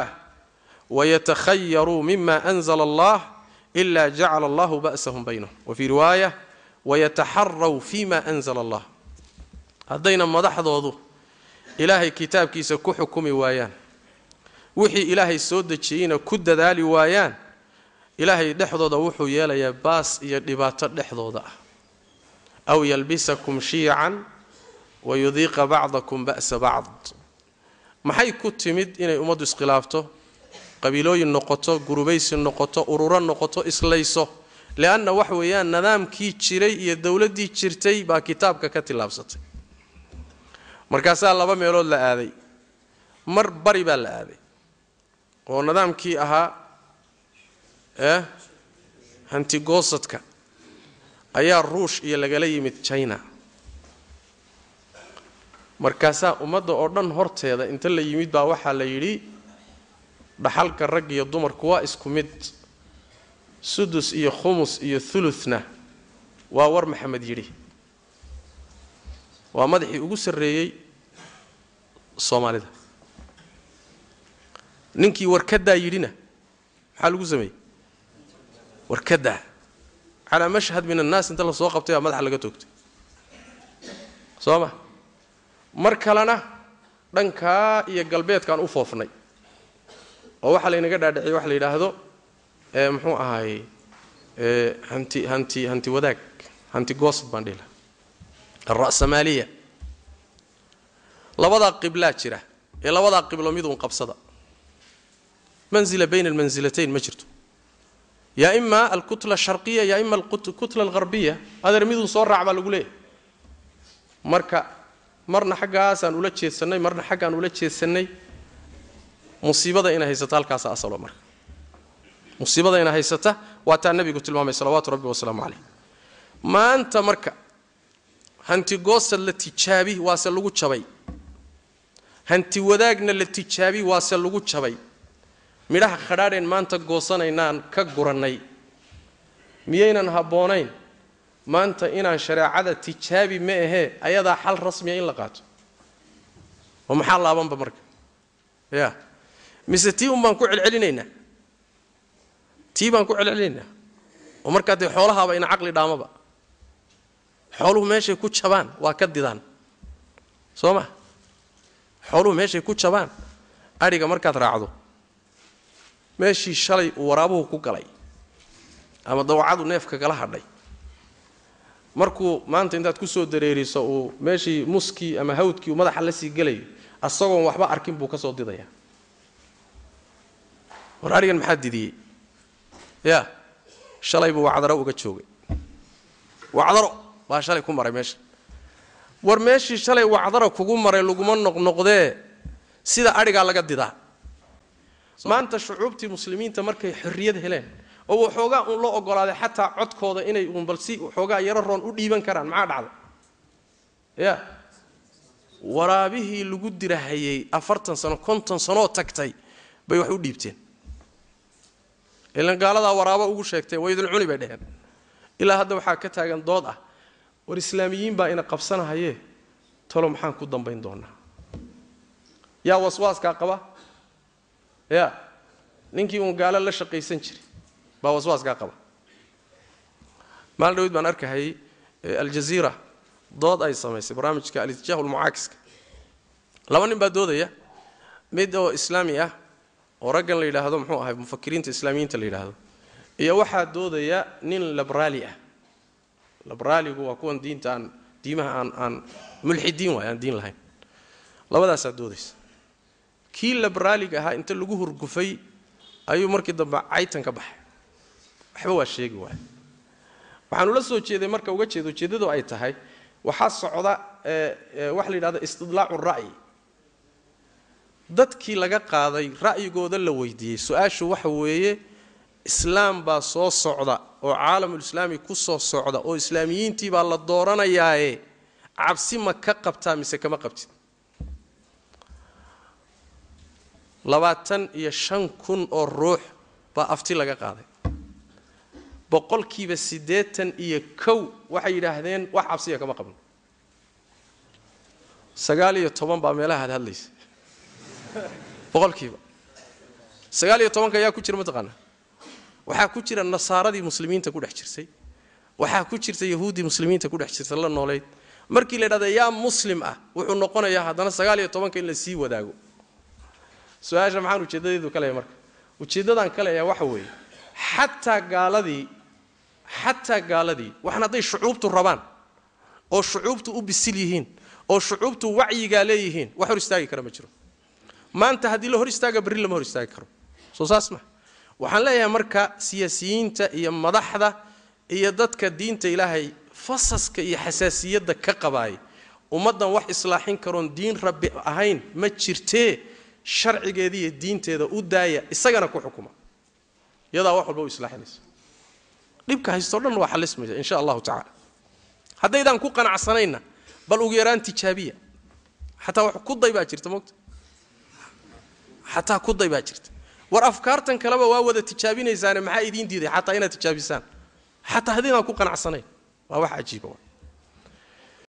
ويتخيروا مما أنزل الله إلا جعل الله بأسهم بينهم وفي رواية ويتحروا فيما أنزل الله هذين مدحضوا إلهي كتاب كيس كحكم وايان وحي إلهي سود تشيين كد ذالي وايان إلهي دحضو وحو يالا يا باس يا دبات دحضو دا أو يلبسكم شيعا ويذيق بعضكم بأس بعض ما حي كتمد إن أمد اسقلافته qabiilooyin noqoto gurubaysi noqoto ururo noqoto islayso لأن وحويان نظام كي تشري يدولة دي تشرتي با كتاب ككتل لابسطي مركاسا الله بميلود لآذي مر بريبا لآذي ونظام كي أها إيه هنتي قوصتك أيا الروش إيا لغالي مت تشاينا مركاسا أمد أردن هورتي هذا انت اللي يميد با وحا ليري بحالك الرقي الضمر كوا اسكو مد سدس إيه خمس إيه ثلثنا وور محمد يري ومدحي أقص الرئي الصومالي ده ننكي وركدا يرينا حال قزمي وركدا على مشهد من الناس انت اللي سوق بتاع مدح لقيتوكتي صوما مركلنا دنكا إيه قلبيت كان أفوفني وواحد اللي نقدر دعي واحد اللي يلاحظه محو هاي هنتي هنتي هنتي وذاك هنتي قوصد بانديلا الرأسمالية لبضع قبلات شرة إلا وضع قبل ميدون قبصدا منزلة بين المنزلتين مجرته يا إما الكتلة الشرقية يا إما الكتلة الغربية هذا رميدون صور عمل قوليه مركا مرنا حقها سان ولا شيء سنة مرنا حقها ولا شيء سنة مصيبة إنها هي ستالك أصل مركا مصيبة إنها هي سته وأتى النبي قلت له صلوات ربي وسلامه عليه ما أنت مركا هنتي قوس التي تشابي واصل لجو تشابي هنتي وداقنا التي تشابي واصل لجو تشابي ميراه خرارين ما أنت قوسنا إنان كجرناي ميينا هبونين ما أنت إنان شريعة تشابي ما هي أيضا حل رسمي إلا قات ومحل أبان بمركا يا مستيهم ما نكوع العلينا تيبان كوع علينا ومركات حولها بين عقل دامه با حوله ماشي ku jabaan waa ka didaan sooma حوله ماشي ku jabaan ariga markaad raacdo meeshii shalay waraabuhu ku galay ama dawacadu neefka kala hadhay markuu maanta intaad ku soo dareeriso oo meeshii muski ama hawdkii madaxa la sii galay asagoon waxba arkin buu ka soo didaya war arigan maxaa didiyay يا شلي بو وعذرو uga joogay wacdaro baa shalay ku maray meesha war meeshii shalay wacdaro kugu maray laguma noqnoqdee sida ariga laga didaa maanta shucuubtii muslimiinta markay xorriyad heleen oo waxoogaa un loo ogolaaday xataa codkooda inay un balsi waxoogaa yara roon u dhiiban karaan maxaa dhacday ya waraabihii lagu dirahayay afartan sano konton sano tagtay bay wax u dhiibteen إلا قال هذا ورابا أقول شيء ويدلعوني بعدين إلا هذا وحاكة تاجن ضاضة والإسلاميين بقينا قبصنا هيه تلو محن كودن بين دونا يا وسواس كاقبة يا نينكي ونقال الله شقي سنشري با وسواس كاقبة ما نريد ما نركه هي الجزيرة ضاد أي سميس برامج كالاتجاه المعاكس لو أن بدو ذي ميدو إسلامية ورجل اللي يلاحظوا محوها مفكرين الإسلاميين اللي يلاحظوا هي واحد دوده يا نين ليبرالية ليبرالي هو كون دين تان ديمه عن عن ملحدين ويان دين لهين لا بد أسدوديس كي ليبرالي كها أنت اللي جوه رجفي أيو مركز دبع عيتن كبح حبوا الشيء جوا وحنو لسه شيء ذي مركز وجه ذو شيء ذو عيته هاي وحاس عضاء وحلي هذا استطلاع الرأي dadkii laga qaaday ra'yigooda la weydiiyay su'aashu waxa weeye islaam baa soo socda oo caalamul islaami ku soo socda oo islaamiyiintii baa la dooranayaaye cabsi ma ka qabtaa mise kama qabtid labaatan iyo shan kun oo ruux baa afti laga qaaday boqolkiiba siddeetan iyo kow waxay yiraahdeen wax cabsiya kama qabno sagaal iyo toban baa meelaha hadlaysa boqolkiiba sagaal iyo toban ka ayaa ku jira mataqaana waxaa ku jira nasaaradii muslimiinta ku dhex jirtay waxaa ku jirta yahuudi muslimiinta ku dhex jirtay la nooleed markii la yiraahdo yaa muslim ah wuxuu noqonayaa hadana sagaal iyo toban ka in la sii wadaago su'aasha maxaan ujeedadeedu kale marka ujeedadan kale ayaa waxa weeye xataa gaaladii xataa gaaladii waxna haday shucuubtu rabaan oo shucuubtu u bisil yihiin oo shucuubtu wacyiga leeyihiin wax hor istaagi kara ma jiro maanta hadii la hor istaaga bari lama hor istaagi karo soo saas ma waxaan leeyahay marka siyaasiyiinta iyo madaxda iyo dadka diinta ilaahay fasaska iyo xasaasiyada ka qabaay ummadan wax islaaxin karoon diin rabbi ahayn ma jirtee sharcigeedii iyo diinteeda u daaya isagana ku xukuma yada wax walba u islaaxinaysa dhibka haysto dhan waa xalismaysa insha Allah ta'ala haddaydan ku qanacsanayna bal ugu yaraan tijaabiya hatta wax ku daybaa jirta moogta hatta ku daybaa jirta war afkaartan kaleba waa wada tijaabinaysaan maxaa idin diiday hatta inaad tijaabisaan hatta hadina ku qanacsanayn waa wax ajiib ah